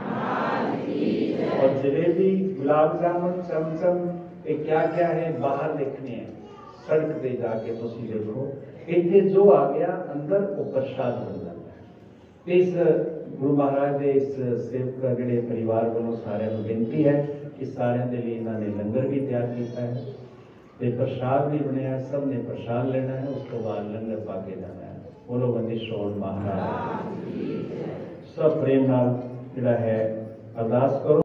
और जलेबी गुलाब जामुन चमचम ये क्या क्या है बाहर देखने हैं, सड़क पे जाके तुम देखो, इतने जो आ गया अंदर वो प्रसाद बन जाता है। इस गुरु महाराज के इस सेवक जिहड़े परिवार वालों सारे बेनती है कि सारे के लिए इन्होंने लंगर भी तैयार किया है, ते प्रसाद भी बनया, सब ने प्रसाद लेना है, उस तो बाद लंगर पा के जाना है। बोलो बंदी छोड़ महाराज। सब प्रेम नाल जिहड़ा है अरदास करो।